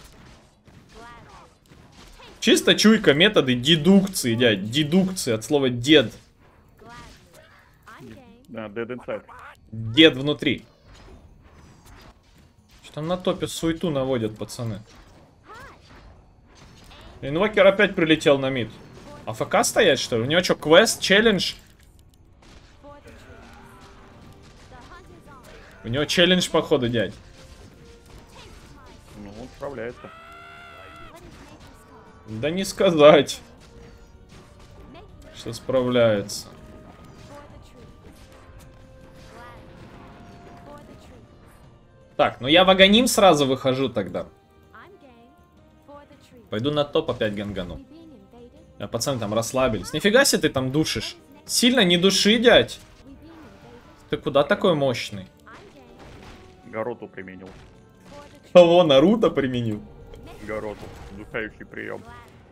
[SPEAKER 1] Чисто чуйка, методы дедукции, дядь. Дедукции от слова дед.
[SPEAKER 2] Да, dead inside.
[SPEAKER 1] Дед внутри. Что там на топе суету наводят, пацаны. Инвокер опять прилетел на мид. АФК стоять, что ли? У него что, квест, челлендж? У него челлендж, походу, дядь.
[SPEAKER 2] Ну, он справляется.
[SPEAKER 1] Да не сказать, что справляется. Так, ну я в Аганим сразу выхожу тогда. Пойду на топ опять гангану. А пацаны там расслабились. Нифига себе ты там душишь. Сильно не души, дядь. Ты куда такой мощный?
[SPEAKER 2] Гароту применил.
[SPEAKER 1] Кого, Наруто применил?
[SPEAKER 2] Гароту. Духающий прием.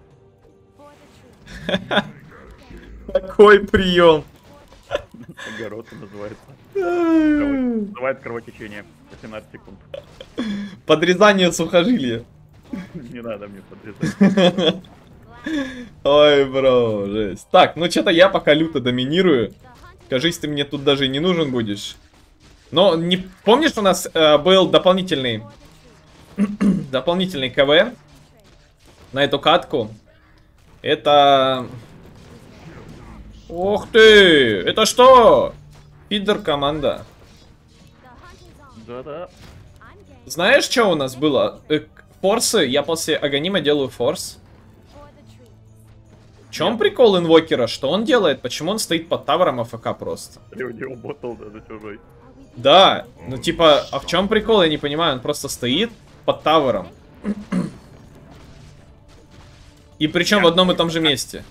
[SPEAKER 1] Какой прием?
[SPEAKER 2] Гароту называется. Называет кровотечение. 18 секунд.
[SPEAKER 1] Подрезание сухожилия.
[SPEAKER 2] Не надо мне подрезать.
[SPEAKER 1] Ой, бро, жесть. Так, ну что-то я пока люто доминирую. Кажись, ты мне тут даже и не нужен будешь. Но не помнишь, у нас был дополнительный КВ на эту катку? Это... Ух ты! Это что? Фидер команда.
[SPEAKER 2] Да-да.
[SPEAKER 1] Знаешь, что у нас было? Форсы. Я после Аганима делаю форс. В чем прикол инвокера? Что он делает? Почему он стоит под тавером АФК просто?
[SPEAKER 2] И у него ботл даже чужой.
[SPEAKER 1] Да, ну типа, а в чем прикол? Я не понимаю. Он просто стоит под тавером. И причем в одном и том же месте.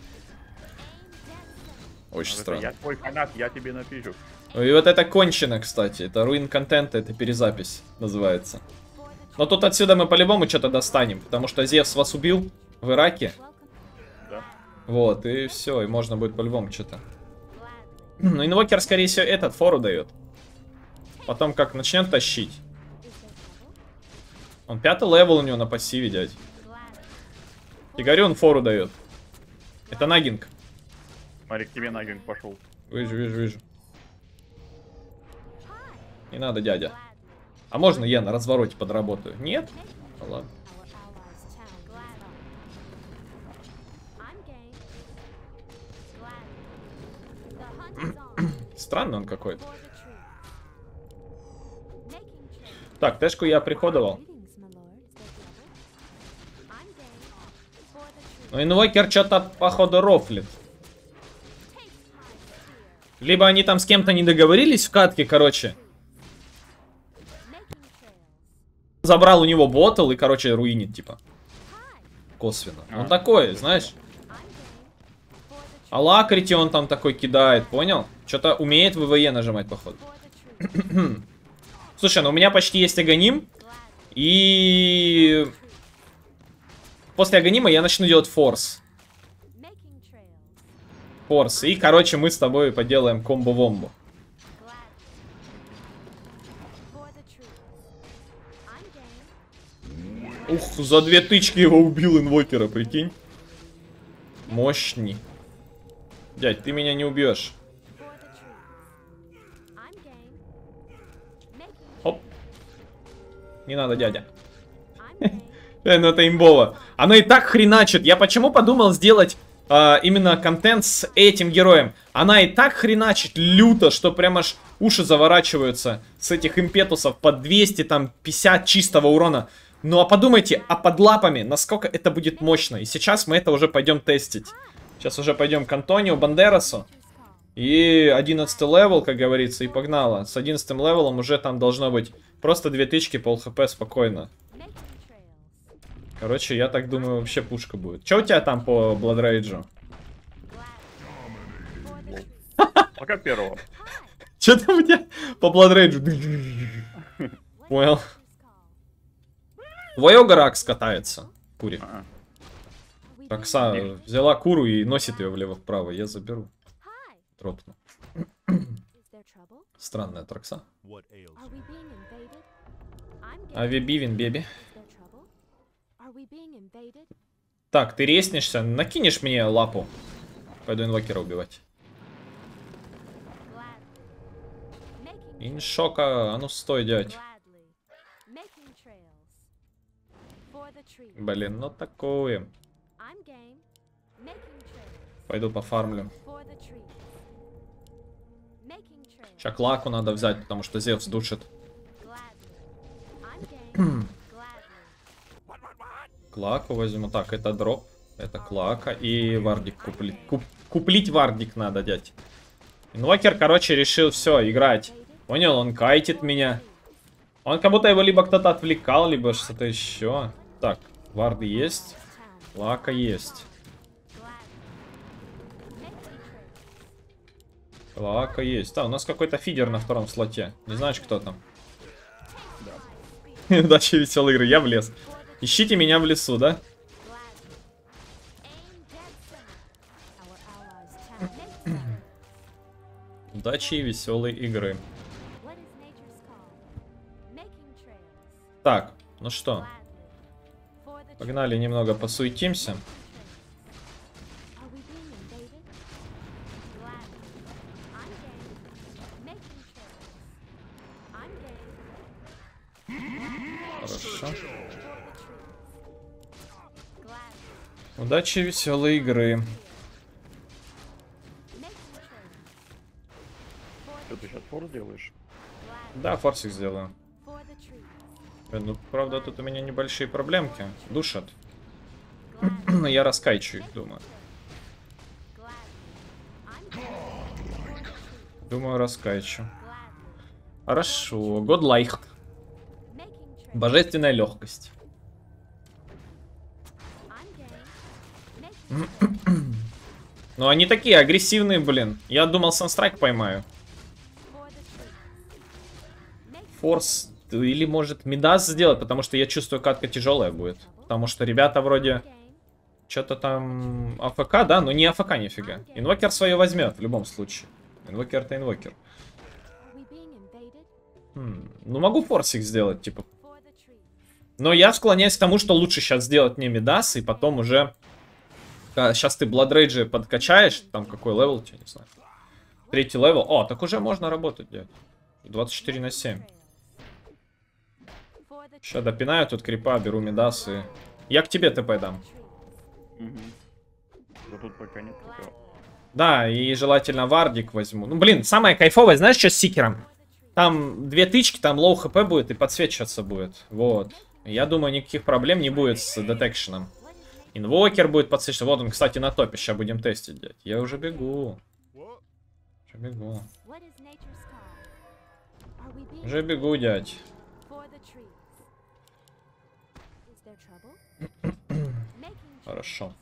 [SPEAKER 1] Очень странно.
[SPEAKER 2] Я твой фанат, я тебе напишу.
[SPEAKER 1] И вот это кончено, кстати. Это руин контента, это перезапись называется. Но тут отсюда мы по-любому что-то достанем. Потому что Зевс вас убил в Ираке.
[SPEAKER 2] Да.
[SPEAKER 1] Вот, и все, и можно будет по-любому что-то. Ну, инвокер, скорее всего, этот фору дает. Потом как начнет тащить. Он 5-й левел у него на пассиве, дядь. И говорю, он фору дает. Это нагинг.
[SPEAKER 2] Смотри, к тебе нагинг пошел.
[SPEAKER 1] Вижу. Не надо, дядя. А можно я на развороте подработаю? Нет? Ну, ладно. Странный он какой-то. Так, тэшку я приходовал. Но инвокер что-то, походу, рофлит. Либо они там с кем-то не договорились в катке, короче. Забрал у него ботл и, короче, руинит, типа. Косвенно. Он такой, знаешь. А лакрити он там такой кидает, понял? Что-то умеет ВВЕ нажимать, походу. Слушай, ну у меня почти есть Аганим. И... После Аганима я начну делать форс. Форс. И, короче, мы с тобой поделаем комбо-вомбо. Ух, за 2 тычки его убил инвокера, прикинь. Мощный. Дядь, ты меня не убьешь. Оп. Не надо, дядя. Ну это имбово. Оно и так хреначит. Я почему подумал сделать именно контент с этим героем? Она и так хреначит люто, что прям аж уши заворачиваются с этих импетусов под 200, там, 50 чистого урона. Ну а подумайте, а под лапами, насколько это будет мощно. И сейчас мы это уже пойдем тестить. Сейчас уже пойдем к Антонио Бандерасу. И 11 левел, как говорится, и погнало. С 11 левелом уже там должно быть просто 2 тычки, пол хп спокойно. Короче, я так думаю, вообще пушка будет. Че у тебя там по Бладрейджу?
[SPEAKER 2] Пока первого.
[SPEAKER 1] Че там у тебя по Бладрейджу? Понял. Твой Ракс катается. Кури. Ракса взяла куру и носит ее влево-вправо. Я заберу. Тропну. Странная Тракса. Авибивин, беби. Так, ты резнишься. Накинешь мне лапу. Пойду инвокера убивать. Иншока, а ну стой, дядь. Блин, ну такое. Пойду пофармлю. Сейчас клаку надо взять, потому что Зевс душит. Клаку возьму. Так, это дроп. Это клака. И вардик куплить. Куплить вардик надо, дядь. Инвокер, короче, решил все, играть. Понял, он кайтит меня. Он как будто его либо кто-то отвлекал, либо что-то еще. Так, варды есть. Клака есть. Клака есть. Да, у нас какой-то фидер на втором слоте. Не знаешь, кто там? Да. Удачи, веселые игры. Я в лес. Ищите меня в лесу, да? Удачи и веселой игры. Так, ну что? Погнали немного посуетимся. Хорошо. Удачи и веселой игры.
[SPEAKER 2] Что ты сейчас форс делаешь?
[SPEAKER 1] Да, форсик сделаю. Ну, правда, тут у меня небольшие проблемки. Душат. Но я раскайчу их, думаю. Думаю, раскайчу. Хорошо. Годлайх. Божественная легкость. Ну, они такие агрессивные, блин. Я думал, Санстрайк поймаю. Форс. Или, может, Мидас сделать, потому что я чувствую, катка тяжелая будет. Потому что ребята вроде... Что-то там... АФК, да? Но не АФК нифига. Инвокер свое возьмет в любом случае. Инвокер это инвокер. Ну, могу форсик сделать, типа. Но я склоняюсь к тому, что лучше сейчас сделать не Мидас, и потом уже... Сейчас ты Бладрейджи подкачаешь. Там какой левел у тебя, не знаю. 3-й левел. О, так уже можно работать, дядь. 24/7. Сейчас допинаю тут крипа, беру Мидас и... Я к тебе ТП дам.
[SPEAKER 2] Да тут пока нет такого.
[SPEAKER 1] Да, и желательно вардик возьму. Ну, блин, самое кайфовое, знаешь, что с сикером? Там 2 тычки, там лоу хп будет и подсвечиваться будет. Вот. Я думаю, никаких проблем не будет с детекшеном. Инвокер будет подсвечиваться. Вот он, кстати, на топе. Сейчас будем тестить, дядь. Я уже бегу. Уже бегу. Уже бегу, дядь. Хорошо.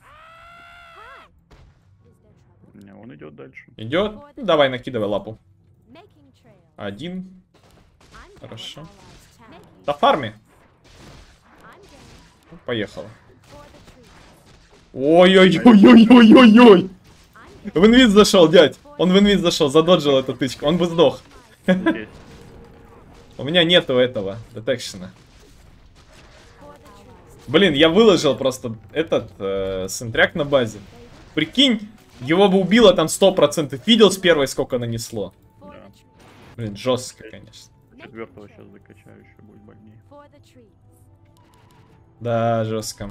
[SPEAKER 2] Не, он идет дальше.
[SPEAKER 1] Идет? Ну, давай, накидывай лапу. 1. Хорошо. Да фарми. Поехал. Ой-ой-ой-ой-ой-ой-ой. В инвиз зашел, дядь. Он в инвиз зашел, задоджил эту тычку. Он бы сдох. У меня нету этого детекшена. Блин, я выложил просто этот сентряк на базе. Прикинь, его бы убило там 100%. Видел с первой, сколько нанесло?
[SPEAKER 2] Да.
[SPEAKER 1] Блин, жестко, конечно.
[SPEAKER 2] Четвертого сейчас закачаю, еще будет больнее.
[SPEAKER 1] Да, жестко.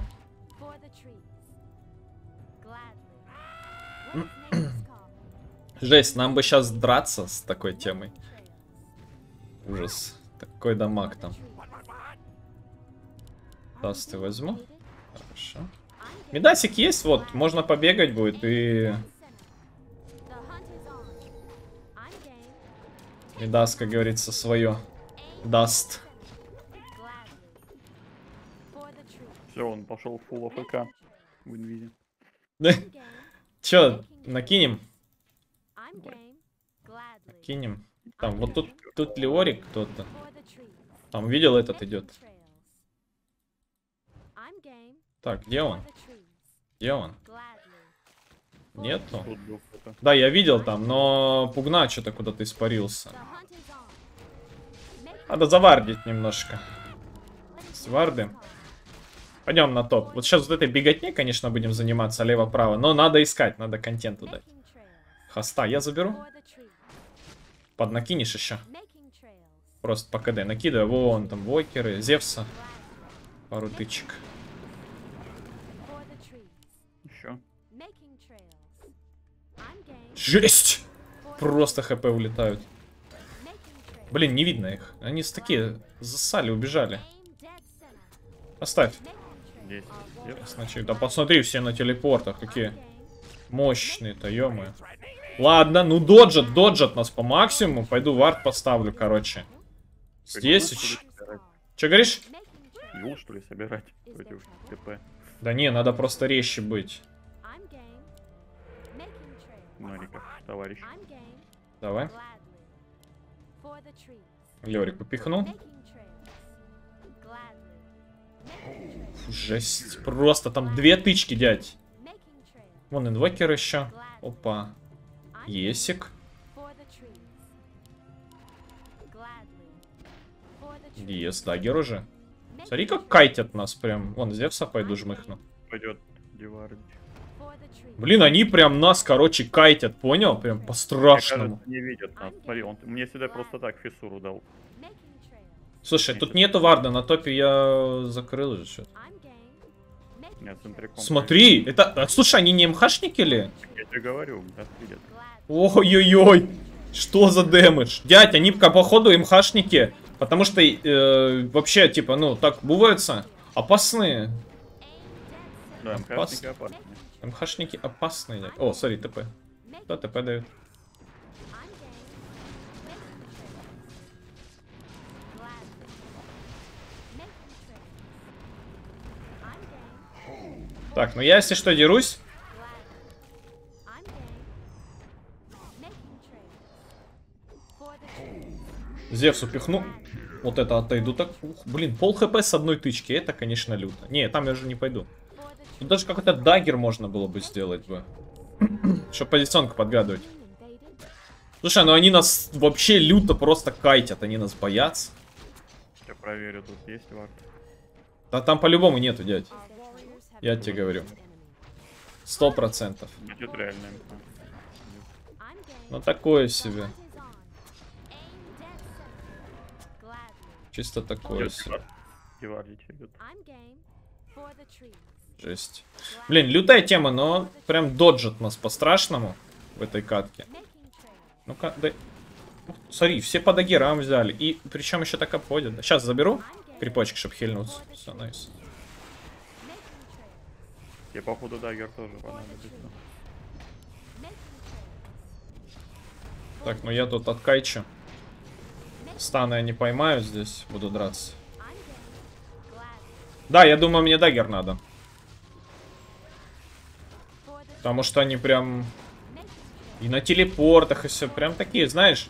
[SPEAKER 1] Жесть, нам бы сейчас драться с такой темой. Ужас. Такой дамаг там. Тасты возьму. Хорошо. Медасик есть, вот, можно побегать будет и... Медас, как говорится, свое даст.
[SPEAKER 2] Все, он пошел в full AFK в инвизе.
[SPEAKER 1] Че, накинем? Накинем. Там, вот тут Леорик кто-то. Там, видел, этот идет. Так, где он? Где он? Нету?
[SPEAKER 2] Тут был кто-то.
[SPEAKER 1] Да, я видел там, но Пугна что-то куда-то испарился. Надо завардить немножко. Сварды. Пойдем на топ. Вот сейчас вот этой беготней, конечно, будем заниматься лево-право, но надо искать, надо контенту дать. Хоста я заберу. Поднакинешь еще. Просто по КД накидываю. Вон там вокеры, Зевса. Пару тычек.
[SPEAKER 2] Еще.
[SPEAKER 1] Жесть! Просто хп улетают. Блин, не видно их. Они такие засали, убежали. Оставь.
[SPEAKER 2] Здесь.
[SPEAKER 1] Значит, да посмотри, все на телепортах. Какие мощные-то, ё-моё. Ладно, ну доджат нас по максимуму. Пойду вард поставлю, короче. Здесь... Че говоришь?
[SPEAKER 2] Юл, что ли, собирать против ТП?
[SPEAKER 1] Да не, надо просто резче быть.
[SPEAKER 2] Мариков, товарищ.
[SPEAKER 1] Давай. Лёрик попихнул. Фу, жесть. Просто там 2 тычки, дядь. Вон инвокер еще. Опа. Есик. Ес, дагер уже. Смотри, как кайтят нас прям. Вон, Зевса пойду жмыхну.
[SPEAKER 2] Пойдет Дивардич.
[SPEAKER 1] Блин, они прям нас, короче, кайтят, понял? Прям по-страшному.
[SPEAKER 2] Не видят нас. Смотри, он мне сюда просто так фиссуру дал.
[SPEAKER 1] Слушай, тут нету варда, на топе я закрыл уже что-то.
[SPEAKER 2] Нет, центриком.
[SPEAKER 1] Смотри, это... Слушай, они не МХшники ли?
[SPEAKER 2] Я тебе говорю, нас видят.
[SPEAKER 1] Ой-ой-ой, что за дэмэдж? Дядь, они походу МХшники, потому что вообще, типа, ну, так бываются, опасные.
[SPEAKER 2] Да, МХшники опасные.
[SPEAKER 1] МХшники опасные, дядь. О, смотри, ТП. Да, ТП дают. Так, ну я, если что, дерусь. Зевсу пихну. Вот это отойду так. Ух, блин, пол хп с одной тычки. Это, конечно, люто. Не, там я же не пойду. Тут даже какой-то дагер можно было бы сделать бы. Чтобы позиционку подгадывать. Слушай, ну они нас вообще люто просто кайтят. Они нас боятся.
[SPEAKER 2] Я проверю, тут есть вард.
[SPEAKER 1] Да там по-любому нету, дядь. Я тебе говорю. 100%.
[SPEAKER 2] Будет реально.
[SPEAKER 1] Ну такое себе. Чисто такое себе.
[SPEAKER 2] Дивардич идет.
[SPEAKER 1] Жесть. Блин, лютая тема, но прям доджит нас по-страшному в этой катке. Ну-ка, дай. Смотри, все по дагерам взяли. И причем еще так обходят. Сейчас заберу крипочек, чтобы хильнуться. Все, найс.
[SPEAKER 2] Тебе, походу, дагер тоже понадобится.
[SPEAKER 1] Так, ну я тут откайчу. Станы я не поймаю здесь. Буду драться. Да, я думаю, мне дагер надо. Потому что они прям... И на телепортах, и все. Прям такие, знаешь...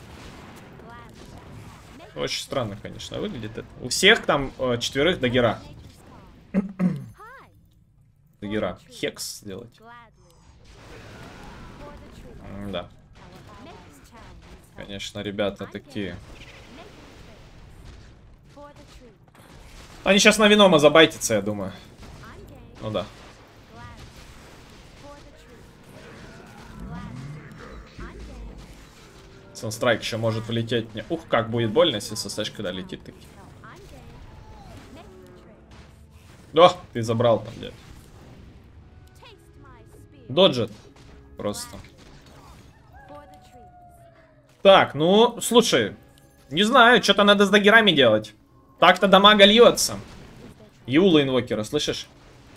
[SPEAKER 1] Очень странно, конечно, выглядит это. У всех там 4 дагера. Дагера. Хекс сделать. Да. Конечно, ребята такие. Они сейчас на Венома забайтятся, я думаю. Ну да. Санстрайк еще может влететь мне. Ух, как будет больно, если СС когда летит таки. О, ты забрал там, дядь. Доджет. Просто. Так, ну, слушай. Не знаю, что-то надо с даггерами делать. Так-то дамага льется. Юла инвокера, слышишь?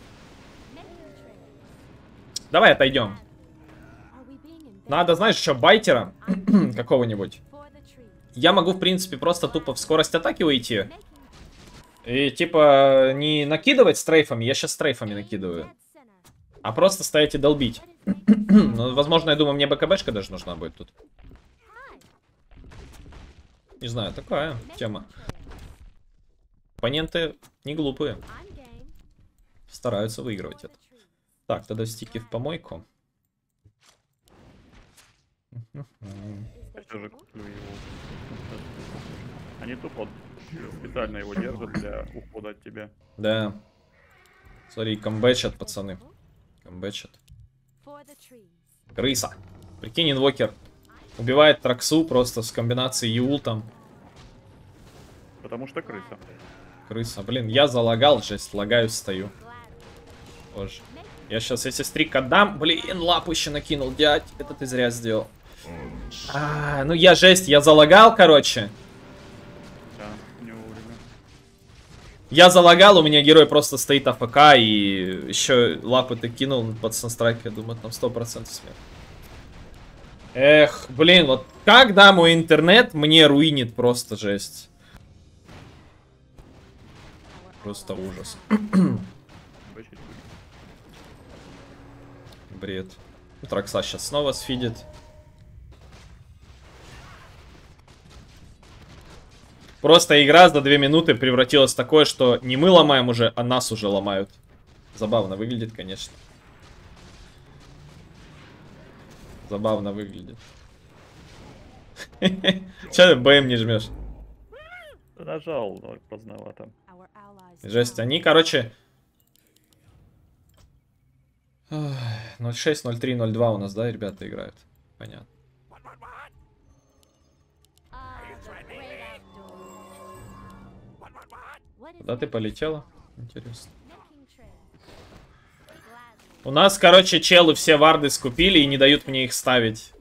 [SPEAKER 1] Давай отойдем. Надо, знаешь, что, байтера какого-нибудь. Я могу, в принципе, просто тупо в скорость атаки уйти. И, типа, не накидывать стрейфами. Я сейчас стрейфами накидываю. А просто стоять и долбить. Ну, возможно, я думаю, мне БКБшка даже нужна будет тут. Не знаю, такая тема. Оппоненты не глупые. Стараются выигрывать это. Так, тогда стики в помойку.
[SPEAKER 2] Они тупо специально его держат для ухода от тебя.
[SPEAKER 1] Да. Смотри, камбэчат, пацаны. Камбэчат. Крыса. Прикинь, инвокер убивает Траксу просто с комбинацией Юл там.
[SPEAKER 2] Потому что крыса.
[SPEAKER 1] Крыса. Блин, я залагал, жесть. Лагаюсь, стою. Боже. Я сейчас, если стрик отдам... Блин, лапу еще накинул, дядь. Это ты зря сделал. Ну я жесть, я залагал, короче.
[SPEAKER 2] Да, не вовремя.
[SPEAKER 1] Я залагал, у меня герой просто стоит АФК, и еще лапы ты кинул под санстрайк, я думаю, там 100% смерть. Эх, блин, вот когда мой интернет мне руинит, просто жесть. Просто ужас. Бред. Тракса сейчас снова сфидит. Просто игра за 2 минуты превратилась в такое, что не мы ломаем уже, а нас уже ломают. Забавно выглядит, конечно. Забавно выглядит. Че ты БМ не жмешь?
[SPEAKER 2] Нажал, но поздновато.
[SPEAKER 1] Жесть, они, короче... 0.6, 0.3, 0.2 у нас, да, ребята играют? Понятно. Куда ты полетела? Интересно. У нас, короче, челы все варды скупили и не дают мне их ставить.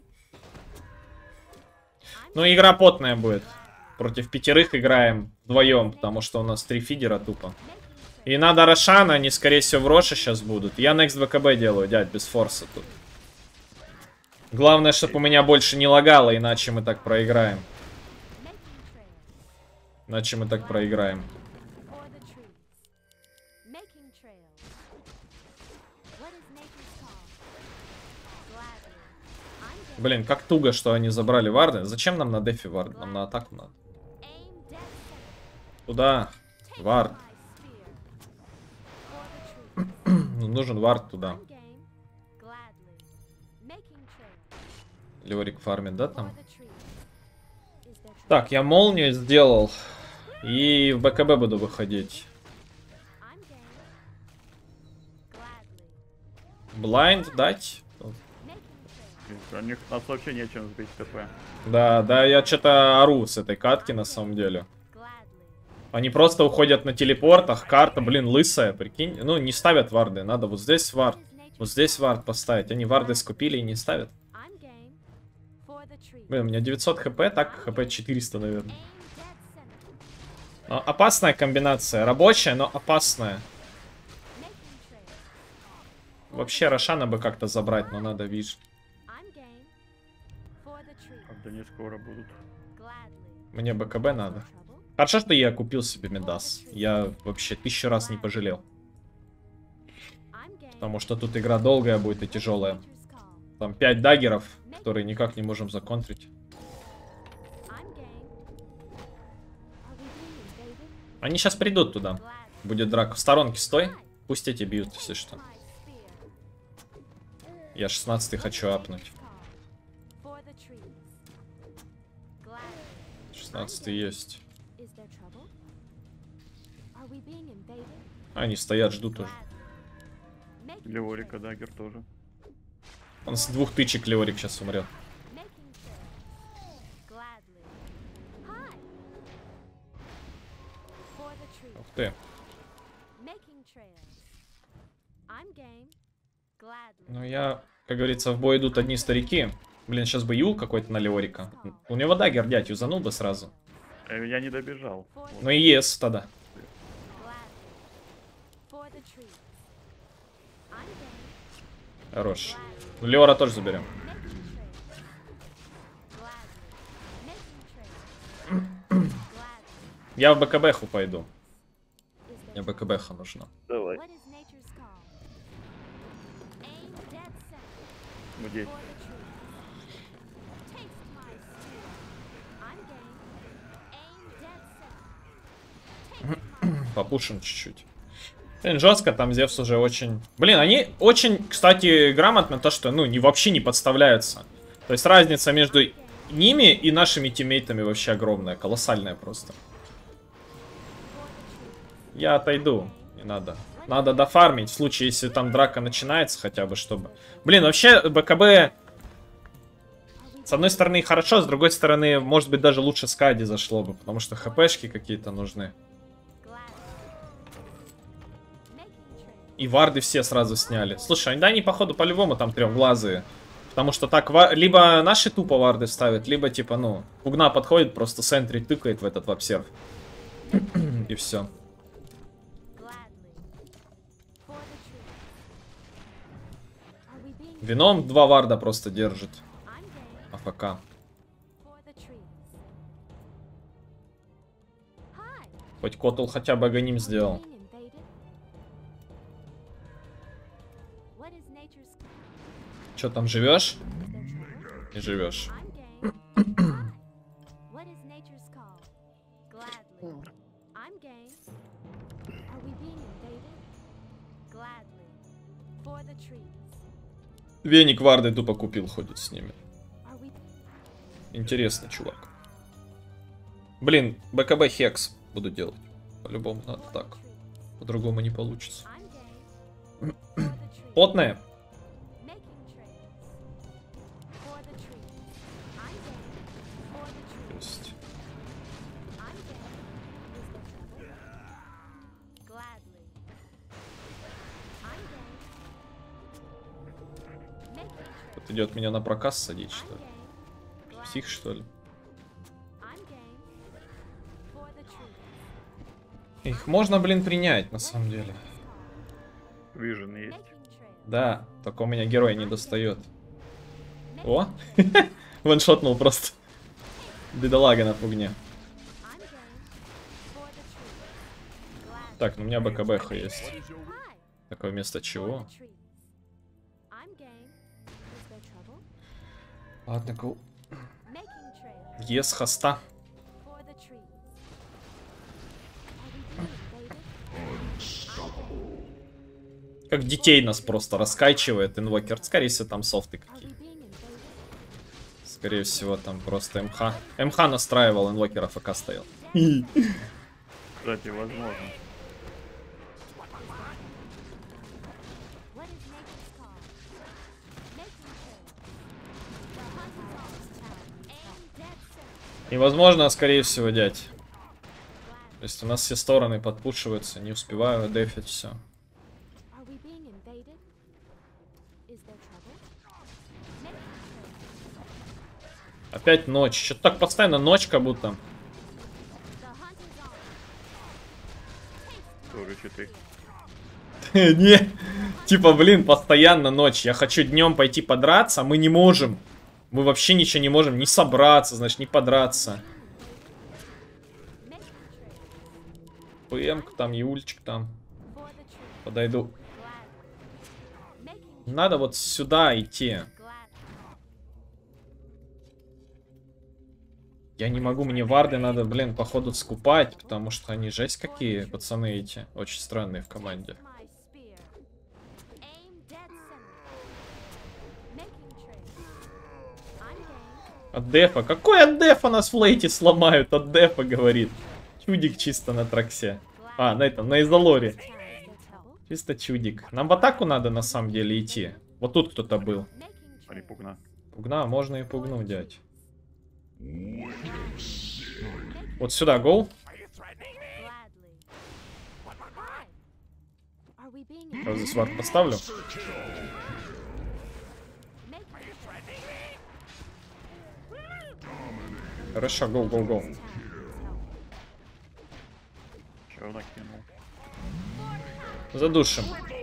[SPEAKER 1] Ну, игра потная будет. Против 5 играем вдвоем, потому что у нас 3 фидера тупо. И надо Рошана, они, скорее всего, в Роше сейчас будут. Я next БКБ делаю, дядь, без форса тут. Главное, чтобы у меня больше не лагало, иначе мы так проиграем. Иначе мы так проиграем. Блин, как туго, что они забрали варды. Зачем нам на дефе варды? Нам на атаку надо. Куда? Вард. Нужен вард туда. Леорик фармит, да, там? Так, я молнию сделал. И в БКБ буду выходить. Блайнд дать?
[SPEAKER 2] У них нас вообще нечем сбить ТП.
[SPEAKER 1] Да, да, я что-то ору с этой катки на самом деле. Они просто уходят на телепортах. Карта, блин, лысая, прикинь. Ну, не ставят варды. Надо вот здесь вард. Вот здесь вард поставить. Они варды скупили и не ставят. Блин, у меня 900 хп, так хп 400, наверное. Но опасная комбинация. Рабочая, но опасная. Вообще Рошана бы как-то забрать, но надо, видишь.
[SPEAKER 2] Когда не скоро будут.
[SPEAKER 1] Мне БКБ надо. Хорошо, что я купил себе Медас. Я вообще 1000 раз не пожалел. Потому что тут игра долгая будет и тяжелая. Там 5 даггеров, которые никак не можем законтрить. Они сейчас придут туда. Будет драка. В сторонке стой. Пусть эти бьют, если что. Я 16-й хочу апнуть. 16-й есть. Они стоят, ждут уже.
[SPEAKER 2] Леорика, дагер тоже.
[SPEAKER 1] Он с 2 тычек Леорик сейчас умрет. Ух ты. Ну я, как говорится, в бой идут одни старики. Блин, сейчас бы юл какой-то на Леорика. У него дагер, дядь, юзанул бы сразу.
[SPEAKER 2] Я не добежал.
[SPEAKER 1] Ну и ес тогда. Хорош. Леора тоже заберем. Я в БКБху пойду. Мне БКБха нужна.
[SPEAKER 2] Давай. Где?
[SPEAKER 1] Попушим чуть-чуть. Блин, жестко, там Зевс уже очень... Блин, они очень, кстати, грамотно то, что, ну, вообще не подставляются. То есть разница между ними и нашими тиммейтами вообще огромная, колоссальная просто. Я отойду, не надо. Надо дофармить, в случае, если там драка начинается хотя бы, чтобы... Блин, вообще, БКБ... С одной стороны хорошо, с другой стороны, может быть, даже лучше Скади зашло бы, потому что хпшки какие-то нужны. И варды все сразу сняли. Слушай, да они, походу, по-любому там трехглазые. Потому что так, либо наши тупо варды ставят, либо, типа, ну, Пугна подходит, просто сентри тыкает в этот вапсерв. И все. Вином 2 варда просто держит. АФК. Хоть Котл хотя бы агоним сделал. Че там, живешь? Не живешь. Веник варды тупо купил, ходит с ними. Интересный чувак. Блин, БКБ хекс буду делать. По-любому надо так. По-другому не получится. Потная. Вот идет меня на проказ садить, что ли? Псих, что ли? Их можно, блин, принять, на самом деле.
[SPEAKER 2] Вижен есть.
[SPEAKER 1] Да, только у меня герой не достает. О! Ваншотнул просто. Бедолага на пугне. Так, ну у меня БКБХ есть. Такое вместо чего? Ладно, go. Ес хоста. Как детей нас просто раскачивает инвокер. Скорее всего, там софты какие. Скорее всего, там просто МХ. МХ настраивал, инвокер АФК стоял.
[SPEAKER 2] Кстати, возможно.
[SPEAKER 1] Невозможно, скорее всего, дядь. То есть у нас все стороны подпушиваются, не успеваю дефить все. Опять ночь. Что-то так постоянно ночь, как будто.
[SPEAKER 2] Тоже читы.
[SPEAKER 1] Не, типа, блин, постоянно ночь. Я хочу днем пойти подраться, а мы не можем. Мы вообще ничего не можем. Не собраться, значит, не подраться. ПМ-ка там, Юльчик там. Подойду. Надо вот сюда идти. Я не могу, мне варды надо, блин, походу скупать, потому что они жесть какие, пацаны эти. Очень странные в команде. От дефа. Какой от дефа нас в лейте сломают? От дефа, говорит. чудик чисто на траксе. А, на этом, на Изолоре. Чисто чудик. Нам в атаку надо на самом деле идти. Вот тут кто-то был.
[SPEAKER 2] Смотри, пугна.
[SPEAKER 1] Пугна, можно и пугну, дядь. Вот сюда, гол. Я здесь вард поставлю. Хорошо, гол, гол, гол.
[SPEAKER 2] Чё накинул?
[SPEAKER 1] Задушим.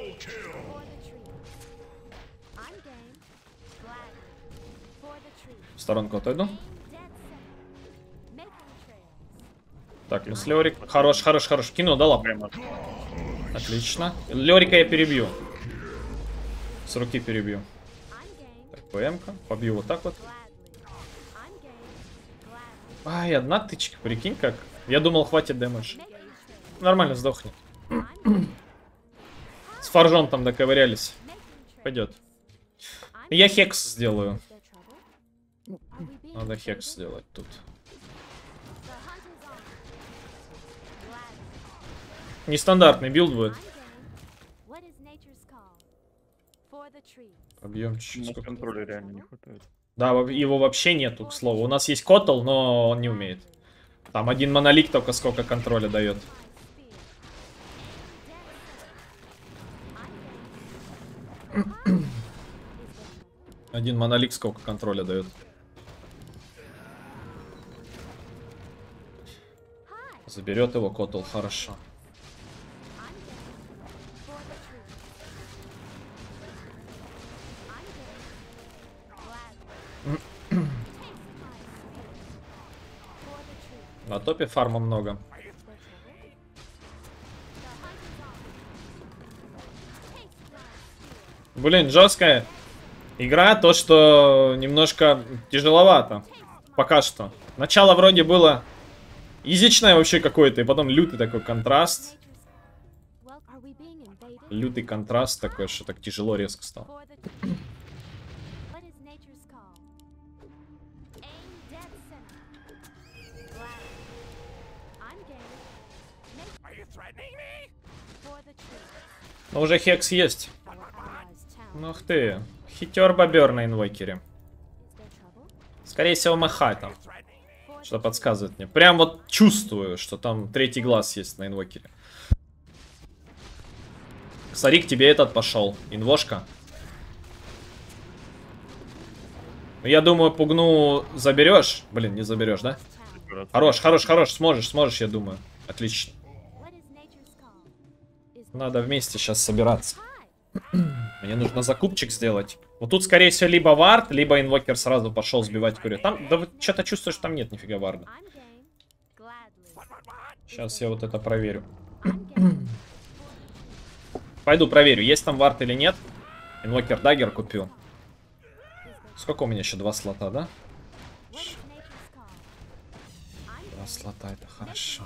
[SPEAKER 1] В сторонку отойду. Так, ну с Лёрик. Хорош, хорош, хорош. Кинул, да, лапу.
[SPEAKER 2] Прямо.
[SPEAKER 1] Отлично. Лёрика я перебью. С руки перебью. Так, ПМ-ка. Побью вот так вот. Ай, одна тычка, прикинь как. Я думал, хватит дэмэдж. Нормально, сдохнет. С фаржом там доковырялись. Пойдет. Я хекс сделаю. Надо хекс сделать тут. Нестандартный билд будет. Побьем чуть-чуть.
[SPEAKER 2] Ну, контроля реально не хватает.
[SPEAKER 1] Да, его вообще нету, к слову. У нас есть Котл, но он не умеет. Там один монолик только сколько контроля дает. Один монолик сколько контроля дает. Заберет его Котл, хорошо. На топе фарма много. Блин, жесткая игра, то что немножко тяжеловато. Пока что. Начало вроде было изичное вообще какое-то, и потом лютый такой контраст. Лютый контраст такой, что так тяжело резко стало. Но уже хекс есть. Ах ты. Хитер-бобер на инвокере. Скорее всего, Махай там. Что подсказывает мне. Прям вот чувствую, что там третий глаз есть на инвокере. Смотри, к тебе этот пошел. Инвошка. Я думаю, пугну заберешь. Блин, не заберешь, да? Хорош, хорош, хорош. Сможешь, сможешь, я думаю. Отлично. Надо вместе сейчас собираться. Мне нужно закупчик сделать. Вот тут, скорее всего, либо вард, либо инвокер сразу пошел сбивать курю. Там, да, что-то чувствую, что там нет нифига варда. Сейчас я вот это проверю. Пойду проверю, есть там вард или нет. Инвокер даггер купил. Сколько у меня еще? 2 слота, да? 2 слота, это хорошо.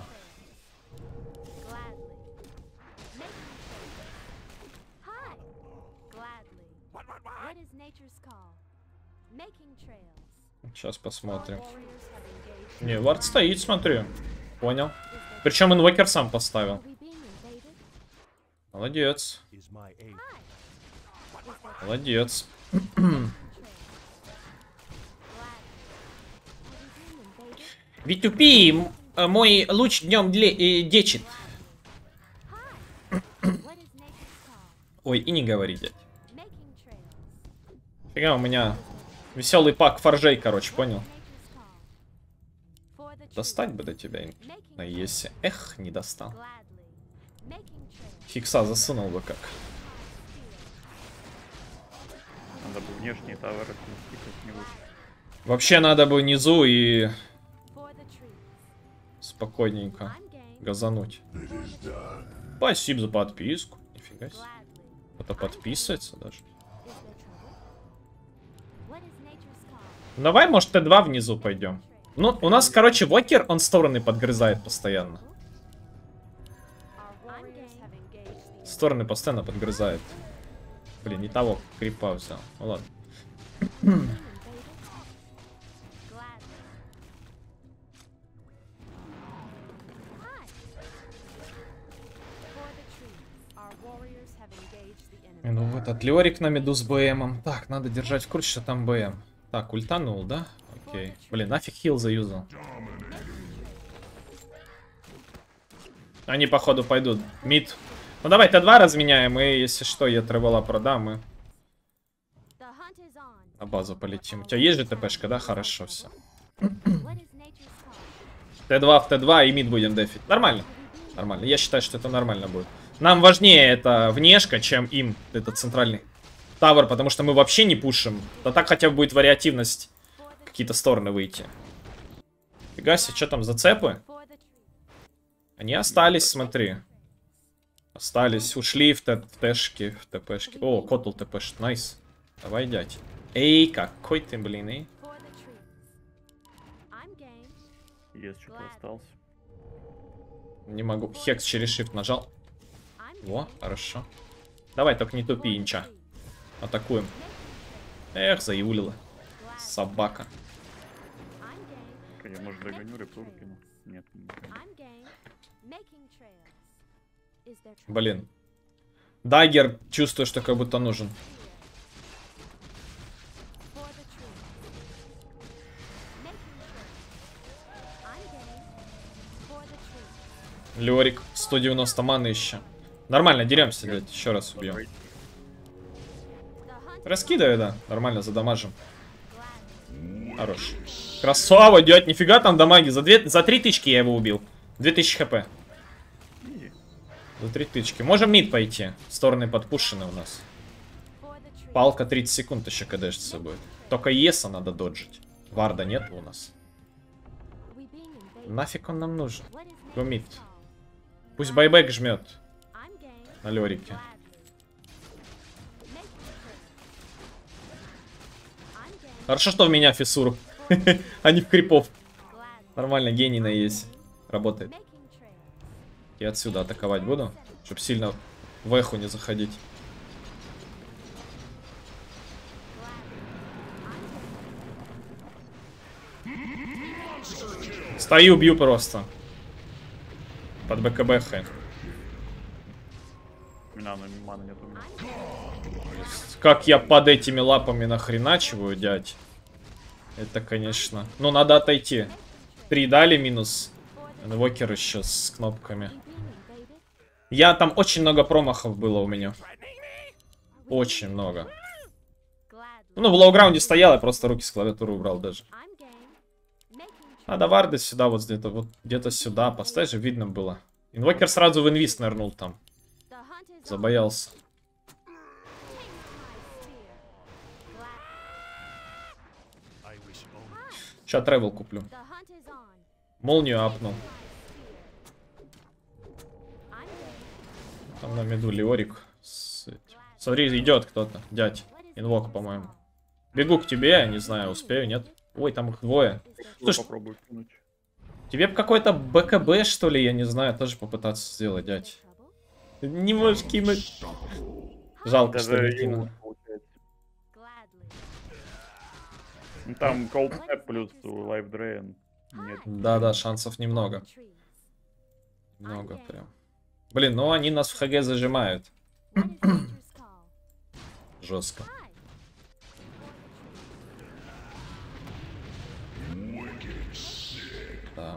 [SPEAKER 1] Сейчас посмотрим. Не, вард стоит, смотрю. Понял. Причем инвокер сам поставил. Молодец. Молодец. V2P, мой луч днем дечит. Ой, и не говори, дядь. Фига, у меня веселый пак форжей, короче, понял? Достать бы до тебя на ЕСе. Эх, не достал. Хикса засунул бы как.
[SPEAKER 2] Надо бы внешние тавры снести как-нибудь.
[SPEAKER 1] Вообще надо бы внизу и спокойненько газануть. Спасибо за подписку. Нифига себе. Кто-то подписывается даже. Давай, может, Т2 внизу пойдем. Ну, у нас, короче, Вокер, он стороны подгрызает постоянно. Стороны постоянно подгрызает. Блин, не того крипа взял. Ну ладно. Ну вот, от Лёрик на миду с БМом. Так, надо держать в курсе, что там БМ. Так, ультанул, да? Окей. Блин, нафиг хил заюзал. Они, походу, пойдут. Мид. Ну давай Т2 разменяем, и если что, я тревела продам, и на базу полетим. У тебя есть же ТПшка, да? Хорошо, все. Т2 в Т2 и мид будем дефить. Нормально. Нормально. Я считаю, что это нормально будет. Нам важнее это внешка, чем им, этот центральный тавер, потому что мы вообще не пушим. Да так хотя бы будет вариативность какие-то стороны выйти. Фига себе, что там, зацепы? Они остались, смотри. Остались, ушли в тэшки, в ТПшки. О, Котл ТПш, найс. Давай, дядь. Эй, какой ты, блин, эй.
[SPEAKER 2] Есть что-то остался.
[SPEAKER 1] Не могу. Хекс через shift нажал. Во, хорошо. Давай, только не тупи, инча. Атакуем. Эх, заюлила. Собака.
[SPEAKER 2] Я, может, догоню, рептуру кину? Нет.
[SPEAKER 1] Блин. Даггер, чувствую, что как будто нужен. Лёрик, 190 маны еще. Нормально, деремся, блядь, еще раз убьем. Раскидывай, да, нормально, задамажим. Хорош. Красава, дядь, нифига там дамаги. За 3000 я его убил. 2000 хп. За 3000. Можем мид пойти. Стороны подпушены у нас. Палка 30 секунд еще кдшится будет. Только Еса надо доджить. Варда нет у нас. Нафиг он нам нужен? Го мид. Пусть байбек жмет. На Лёрике. Хорошо, что в меня фиссур. А не в крипов. Нормально, гений на есть. Работает. Я отсюда атаковать буду, чтобы сильно в эху не заходить. Стою, бью просто. Под БКБХ.
[SPEAKER 2] Мана нет у меня.
[SPEAKER 1] Как я под этими лапами нахреначиваю, дядь. Это, конечно... Ну, надо отойти. 3 дали минус. Инвокер еще с кнопками. Я там очень много промахов было у меня. Очень много. Ну, в лоу-граунде стоял, я просто руки с клавиатуры убрал даже. Надо варды сюда, вот где-то сюда. Поставь же, видно было. Инвокер сразу в инвиз нырнул там. Забоялся. Сейчас тревел куплю. Молнию апнул. Там на миду Леорик. Смотри, идет кто-то. Дядь. Инвок, по-моему. Бегу к тебе, не знаю, успею, нет? Ой, там их двое. Слушай,
[SPEAKER 2] попробую кинуть.
[SPEAKER 1] Тебе бы какой-то БКБ, что ли, я не знаю, тоже попытаться сделать, дядь. Не можешь кинуть. Жалко,
[SPEAKER 2] Даже
[SPEAKER 1] что не кинул.
[SPEAKER 2] Ну, там Cold Snap плюс Life Drain. Нет.
[SPEAKER 1] Да-да, шансов немного. Много прям. Блин, ну они нас в ХГ зажимают. Жестко. Да.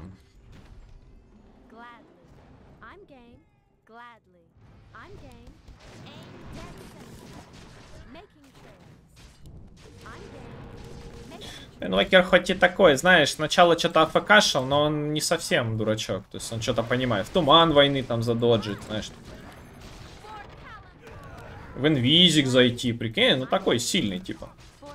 [SPEAKER 1] Инвокер хоть и такой, знаешь, сначала что-то АФКшил, но он не совсем дурачок. То есть он что-то понимает. В туман войны там задоджить, знаешь. В инвизик зайти, прикинь, ну такой сильный, типа.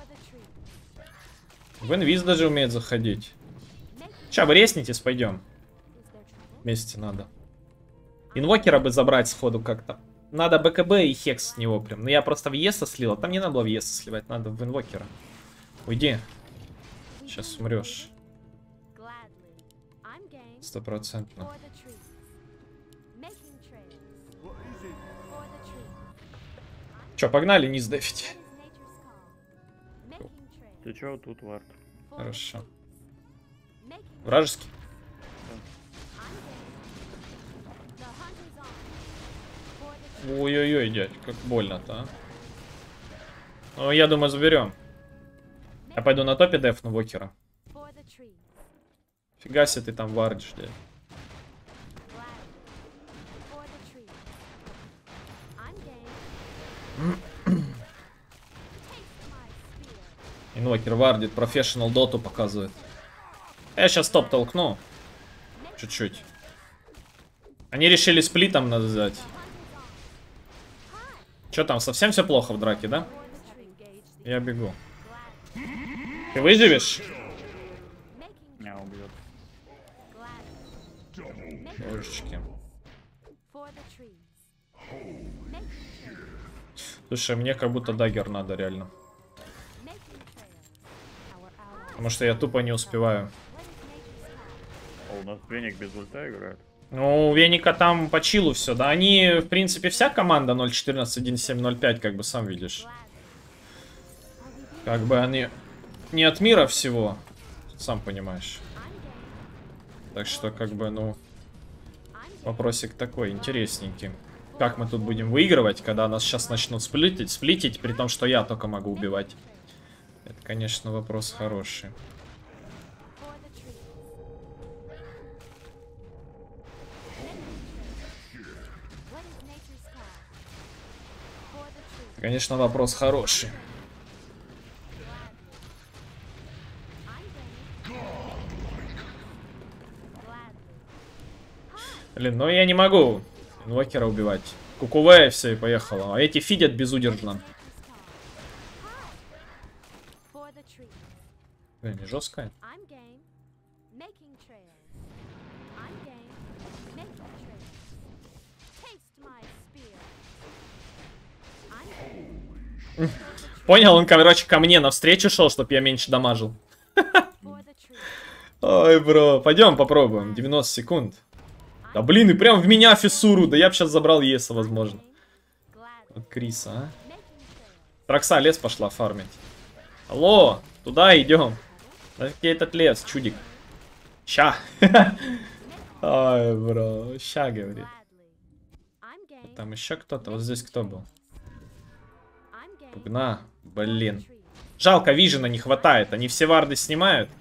[SPEAKER 1] В инвиз даже умеет заходить. Сейчас вы резнитесь, пойдем. Вместе надо. Инвокера бы забрать сходу как-то. Надо БКБ и хекс с него прям. Ну я просто в Еса слил, а там не надо было в Еса сливать, надо в инвокера. Уйди. Сейчас умрешь. 100%. Че, погнали низ дефить?
[SPEAKER 2] Ты чё тут, Вард?
[SPEAKER 1] Хорошо. Вражеский? Ой-ой-ой, дядь, как больно-то, а? Ну, я думаю, заберем. Я пойду на топе дефну Вокера. Фига себе ты там вардишь, блядь. Инвокер вардит, профессионал доту показывает. Я сейчас топ толкну. Чуть-чуть. Они решили сплитом назад. Че там, совсем все плохо в драке, да? Я бегу. Ты выживешь?
[SPEAKER 2] Меня убьет.
[SPEAKER 1] Божечки. Слушай, мне как будто даггер надо реально. Потому что я тупо не успеваю.
[SPEAKER 2] О, у нас Веник без ульта играет.
[SPEAKER 1] Ну, у Веника там по чилу все, да. Они, в принципе, вся команда 0.14, 1.7, 0.5, как бы сам видишь. Как бы они не от мира всего, сам понимаешь. Так что, как бы, ну, вопросик такой интересненький. Как мы тут будем выигрывать, когда нас сейчас начнут сплитить, при том, что я только могу убивать. Это, конечно, вопрос хороший. Конечно, вопрос хороший. Блин, ну я не могу инвокера убивать. Кукувея все и поехала. А эти фидят безудержно. Блин, не жесткая. Понял, он, короче, ко мне навстречу шел, чтобы я меньше дамажил. Ой, бро, пойдем попробуем. 90 секунд. Да блин, и прям в меня фиссуру. Да я бы сейчас забрал Еса, возможно. Вот Криса, а. Тракса лес пошла фармить. Алло, туда идем. Где этот лес, чудик? Ща. Ой, бро, ща, говорит. Там еще кто-то. Вот здесь кто был? Пугна. Блин. Жалко, вижена не хватает. Они все варды снимают.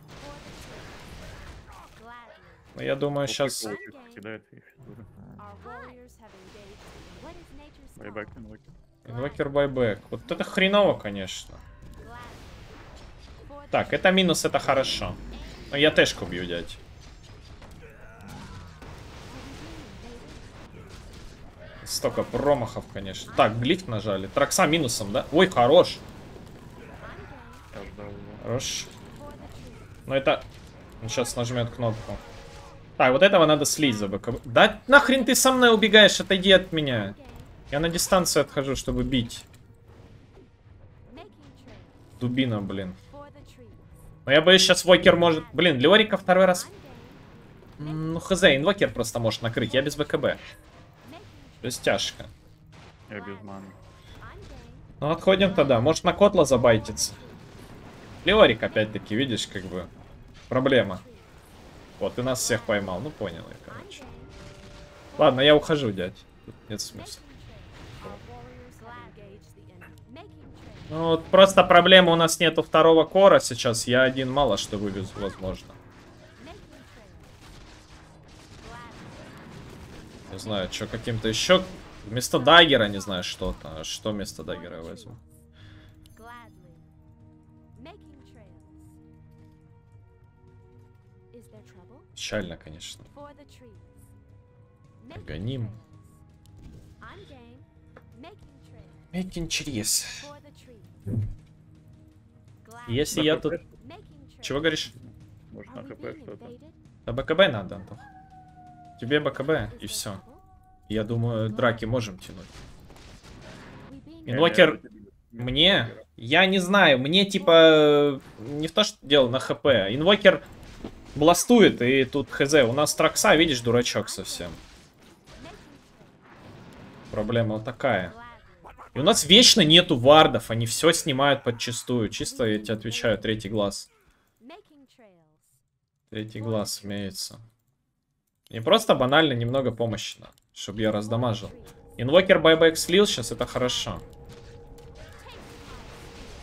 [SPEAKER 1] Но я думаю, сейчас... Инвокер байбек. Вот это хреново, конечно. Так, это минус, это хорошо. Но я тэшку бью, дядь. Столько промахов, конечно. Так, глифт нажали. Тракса минусом, да? Ой, хорош. Хорош. Но это... Он сейчас нажмет кнопку. Так, вот этого надо слить за БКБ. Да нахрен ты со мной убегаешь? Отойди от меня. Я на дистанцию отхожу, чтобы бить. Дубина, блин. Но я боюсь, сейчас Вокер может... Блин, Леорика второй раз... Ну, хз, инвокер просто может накрыть. Я без БКБ. То есть тяжко.
[SPEAKER 2] Я без маны.
[SPEAKER 1] Ну, отходим тогда. Может, на Котла забайтиться. Леорик, опять-таки, видишь, как бы... Проблема. Вот, ты нас всех поймал. Ну, понял я, короче. Ладно, я ухожу, дядь. Тут нет смысла. Ну, вот просто проблема, у нас нету второго кора сейчас. Я один мало что вывезу, возможно. Не знаю, что каким-то еще... Вместо даггера, не знаю, что-то. Что вместо даггера я возьму? Печально, конечно. Гоним. Making trees. Если я тут... Чего говоришь?
[SPEAKER 2] Может, на хп что-то?
[SPEAKER 1] Да БКБ надо, Антох. Тебе БКБ и все. Я думаю, драки можем тянуть. Инвокер... Мне... Я не знаю, мне типа... Не в то, что дело на хп. Инвокер бластует, и тут хз. У нас Тракса, видишь, дурачок совсем. Проблема вот такая. И у нас вечно нету вардов, они все снимают подчистую. Чисто, я тебе отвечаю, третий глаз. Третий глаз имеется. Не просто банально немного помощи надо, чтобы я раздамажил. Инвокер байбэк слил, сейчас это хорошо.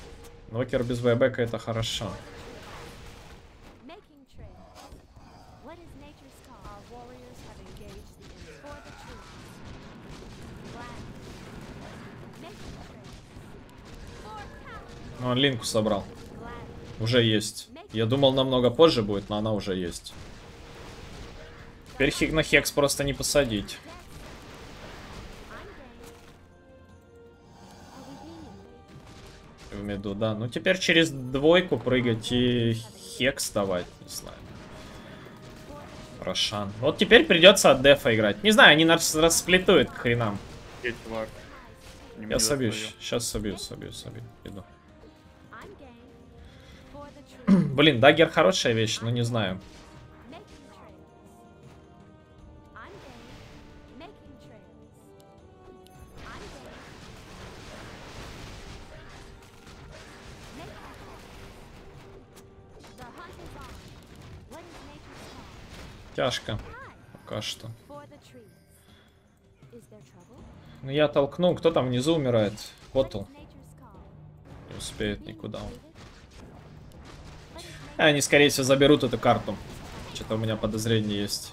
[SPEAKER 1] Нокер без байбека это хорошо.
[SPEAKER 4] Making trails. What is nature's call? Our warriors have engaged the enemy. For the truth. Glad. Making trails. For power.
[SPEAKER 1] Он линку собрал.
[SPEAKER 4] Glad.
[SPEAKER 1] Уже есть. Я думал, намного позже будет, но она уже есть. Теперь на хекс просто не посадить. В меду, да. Ну теперь через двойку прыгать и хекс давать, не знаю. Рошан. Вот теперь придется от дефа играть. Не знаю, они нас расплетуют к хренам.
[SPEAKER 2] Есть чувак. Не
[SPEAKER 1] Я
[SPEAKER 2] мне
[SPEAKER 1] собью,
[SPEAKER 2] свою.
[SPEAKER 1] сейчас собью. Иду.
[SPEAKER 4] I'm game. For the truth.
[SPEAKER 1] Блин, даггер хорошая вещь, но не знаю.
[SPEAKER 4] Making trails. I'm game. Making trails. I'm game. Making trails. The hunt is on. What is nature's call?
[SPEAKER 1] Тяжко. Пока что.
[SPEAKER 4] For the trees. Is there trouble?
[SPEAKER 1] Ну я толкнул, кто там внизу умирает? Котл.
[SPEAKER 4] What is nature's call?
[SPEAKER 1] Не успеет никуда.
[SPEAKER 4] David? What is
[SPEAKER 1] Они, скорее всего, заберут эту карту. Что-то у меня подозрение есть.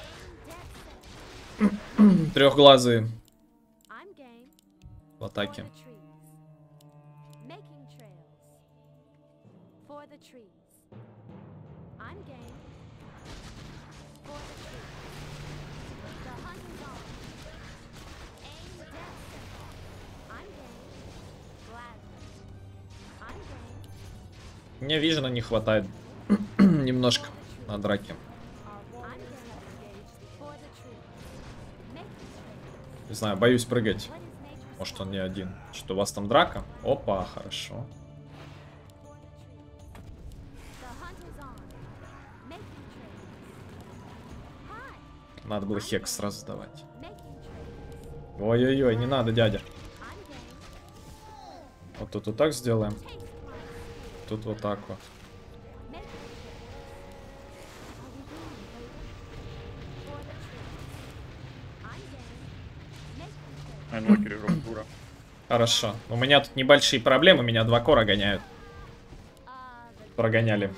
[SPEAKER 1] Трехглазые
[SPEAKER 4] I'm game.
[SPEAKER 1] в атаке.
[SPEAKER 4] For the trees. Making trails. For the trees. I'm game. For the trees. The hunt is on. Aim dead center. I'm game. Gladly. I'm game.
[SPEAKER 1] Мне вижена не хватает. Немножко на драке.
[SPEAKER 4] I'm game. For the trees. Making trails.
[SPEAKER 1] Не знаю, боюсь прыгать.
[SPEAKER 4] What is nature's
[SPEAKER 1] Может, он не один. Что, у вас там драка? Опа, хорошо.
[SPEAKER 4] for the trees? The hunt is on. Making trails. Hi.
[SPEAKER 1] Надо было хекс сразу давать.
[SPEAKER 4] Making trails.
[SPEAKER 1] Ой-ой-ой, не надо, дядя.
[SPEAKER 4] I'm game.
[SPEAKER 1] Вот тут вот так сделаем.
[SPEAKER 4] Take my spear.
[SPEAKER 1] Тут вот так вот.
[SPEAKER 4] Making trails. Are we going, baby? For the trees. I'm game. Making trails.
[SPEAKER 2] Айнлокер игрок дура.
[SPEAKER 1] Хорошо. У меня тут небольшие проблемы, меня 2 кора гоняют.
[SPEAKER 4] The
[SPEAKER 1] Прогоняли.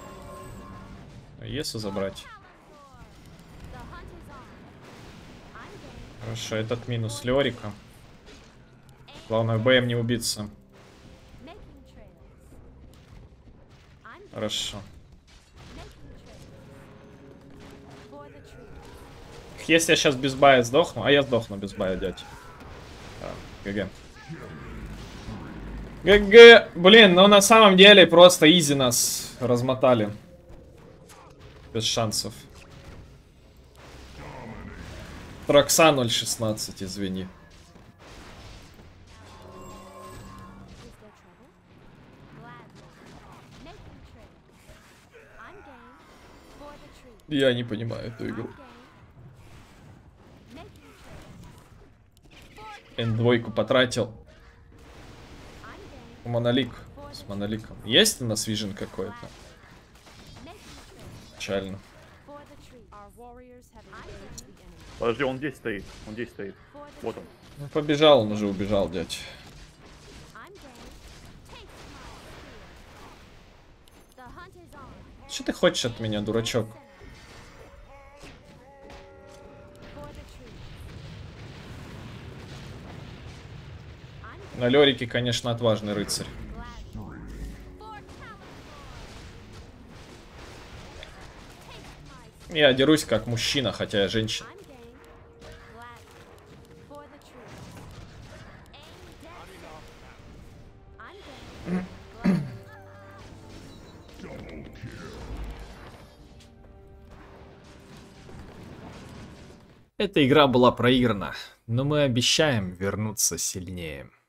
[SPEAKER 1] Если забрать.
[SPEAKER 4] the hunt is on. I'm game.
[SPEAKER 1] Хорошо, этот минус Леорика. Главное, БМ не убиться.
[SPEAKER 4] Making trails. I'm game.
[SPEAKER 1] Хорошо.
[SPEAKER 4] Making trails. For the trees.
[SPEAKER 1] Если я сейчас без бая сдохну, а я сдохну без бая, дядь. ГГ. ГГ. Блин, ну на самом деле просто изи нас размотали. Без шансов. Трокса 0.16, извини.
[SPEAKER 4] Is there trouble? Gladly. Making trails. I'm game. For the trees.
[SPEAKER 1] Я не понимаю эту
[SPEAKER 4] I'm
[SPEAKER 1] игру.
[SPEAKER 4] game. Making trails.
[SPEAKER 1] N2 потратил.
[SPEAKER 4] I'm game.
[SPEAKER 1] Монолик. С моноликом. Есть у нас вижен какой-то?
[SPEAKER 4] Making trails.
[SPEAKER 1] Печально.
[SPEAKER 4] For the trees. Our warriors have engaged the enemy.
[SPEAKER 2] Подожди, он здесь стоит. Он здесь стоит.
[SPEAKER 4] For the
[SPEAKER 2] Вот он.
[SPEAKER 1] Ну, побежал, он уже убежал, дядь.
[SPEAKER 4] I'm game. Take my spear. The hunt is on.
[SPEAKER 1] Что ты хочешь от меня, дурачок?
[SPEAKER 4] For the trees. I'm
[SPEAKER 1] На Лерике, конечно, отважный рыцарь.
[SPEAKER 4] glad. For California. Take my
[SPEAKER 1] Я дерусь как мужчина, хотя я женщина.
[SPEAKER 4] I'm game. Glad. For the trees. Aim dead. I'm game. Glad.
[SPEAKER 1] Эта игра была проиграна, но мы обещаем вернуться сильнее.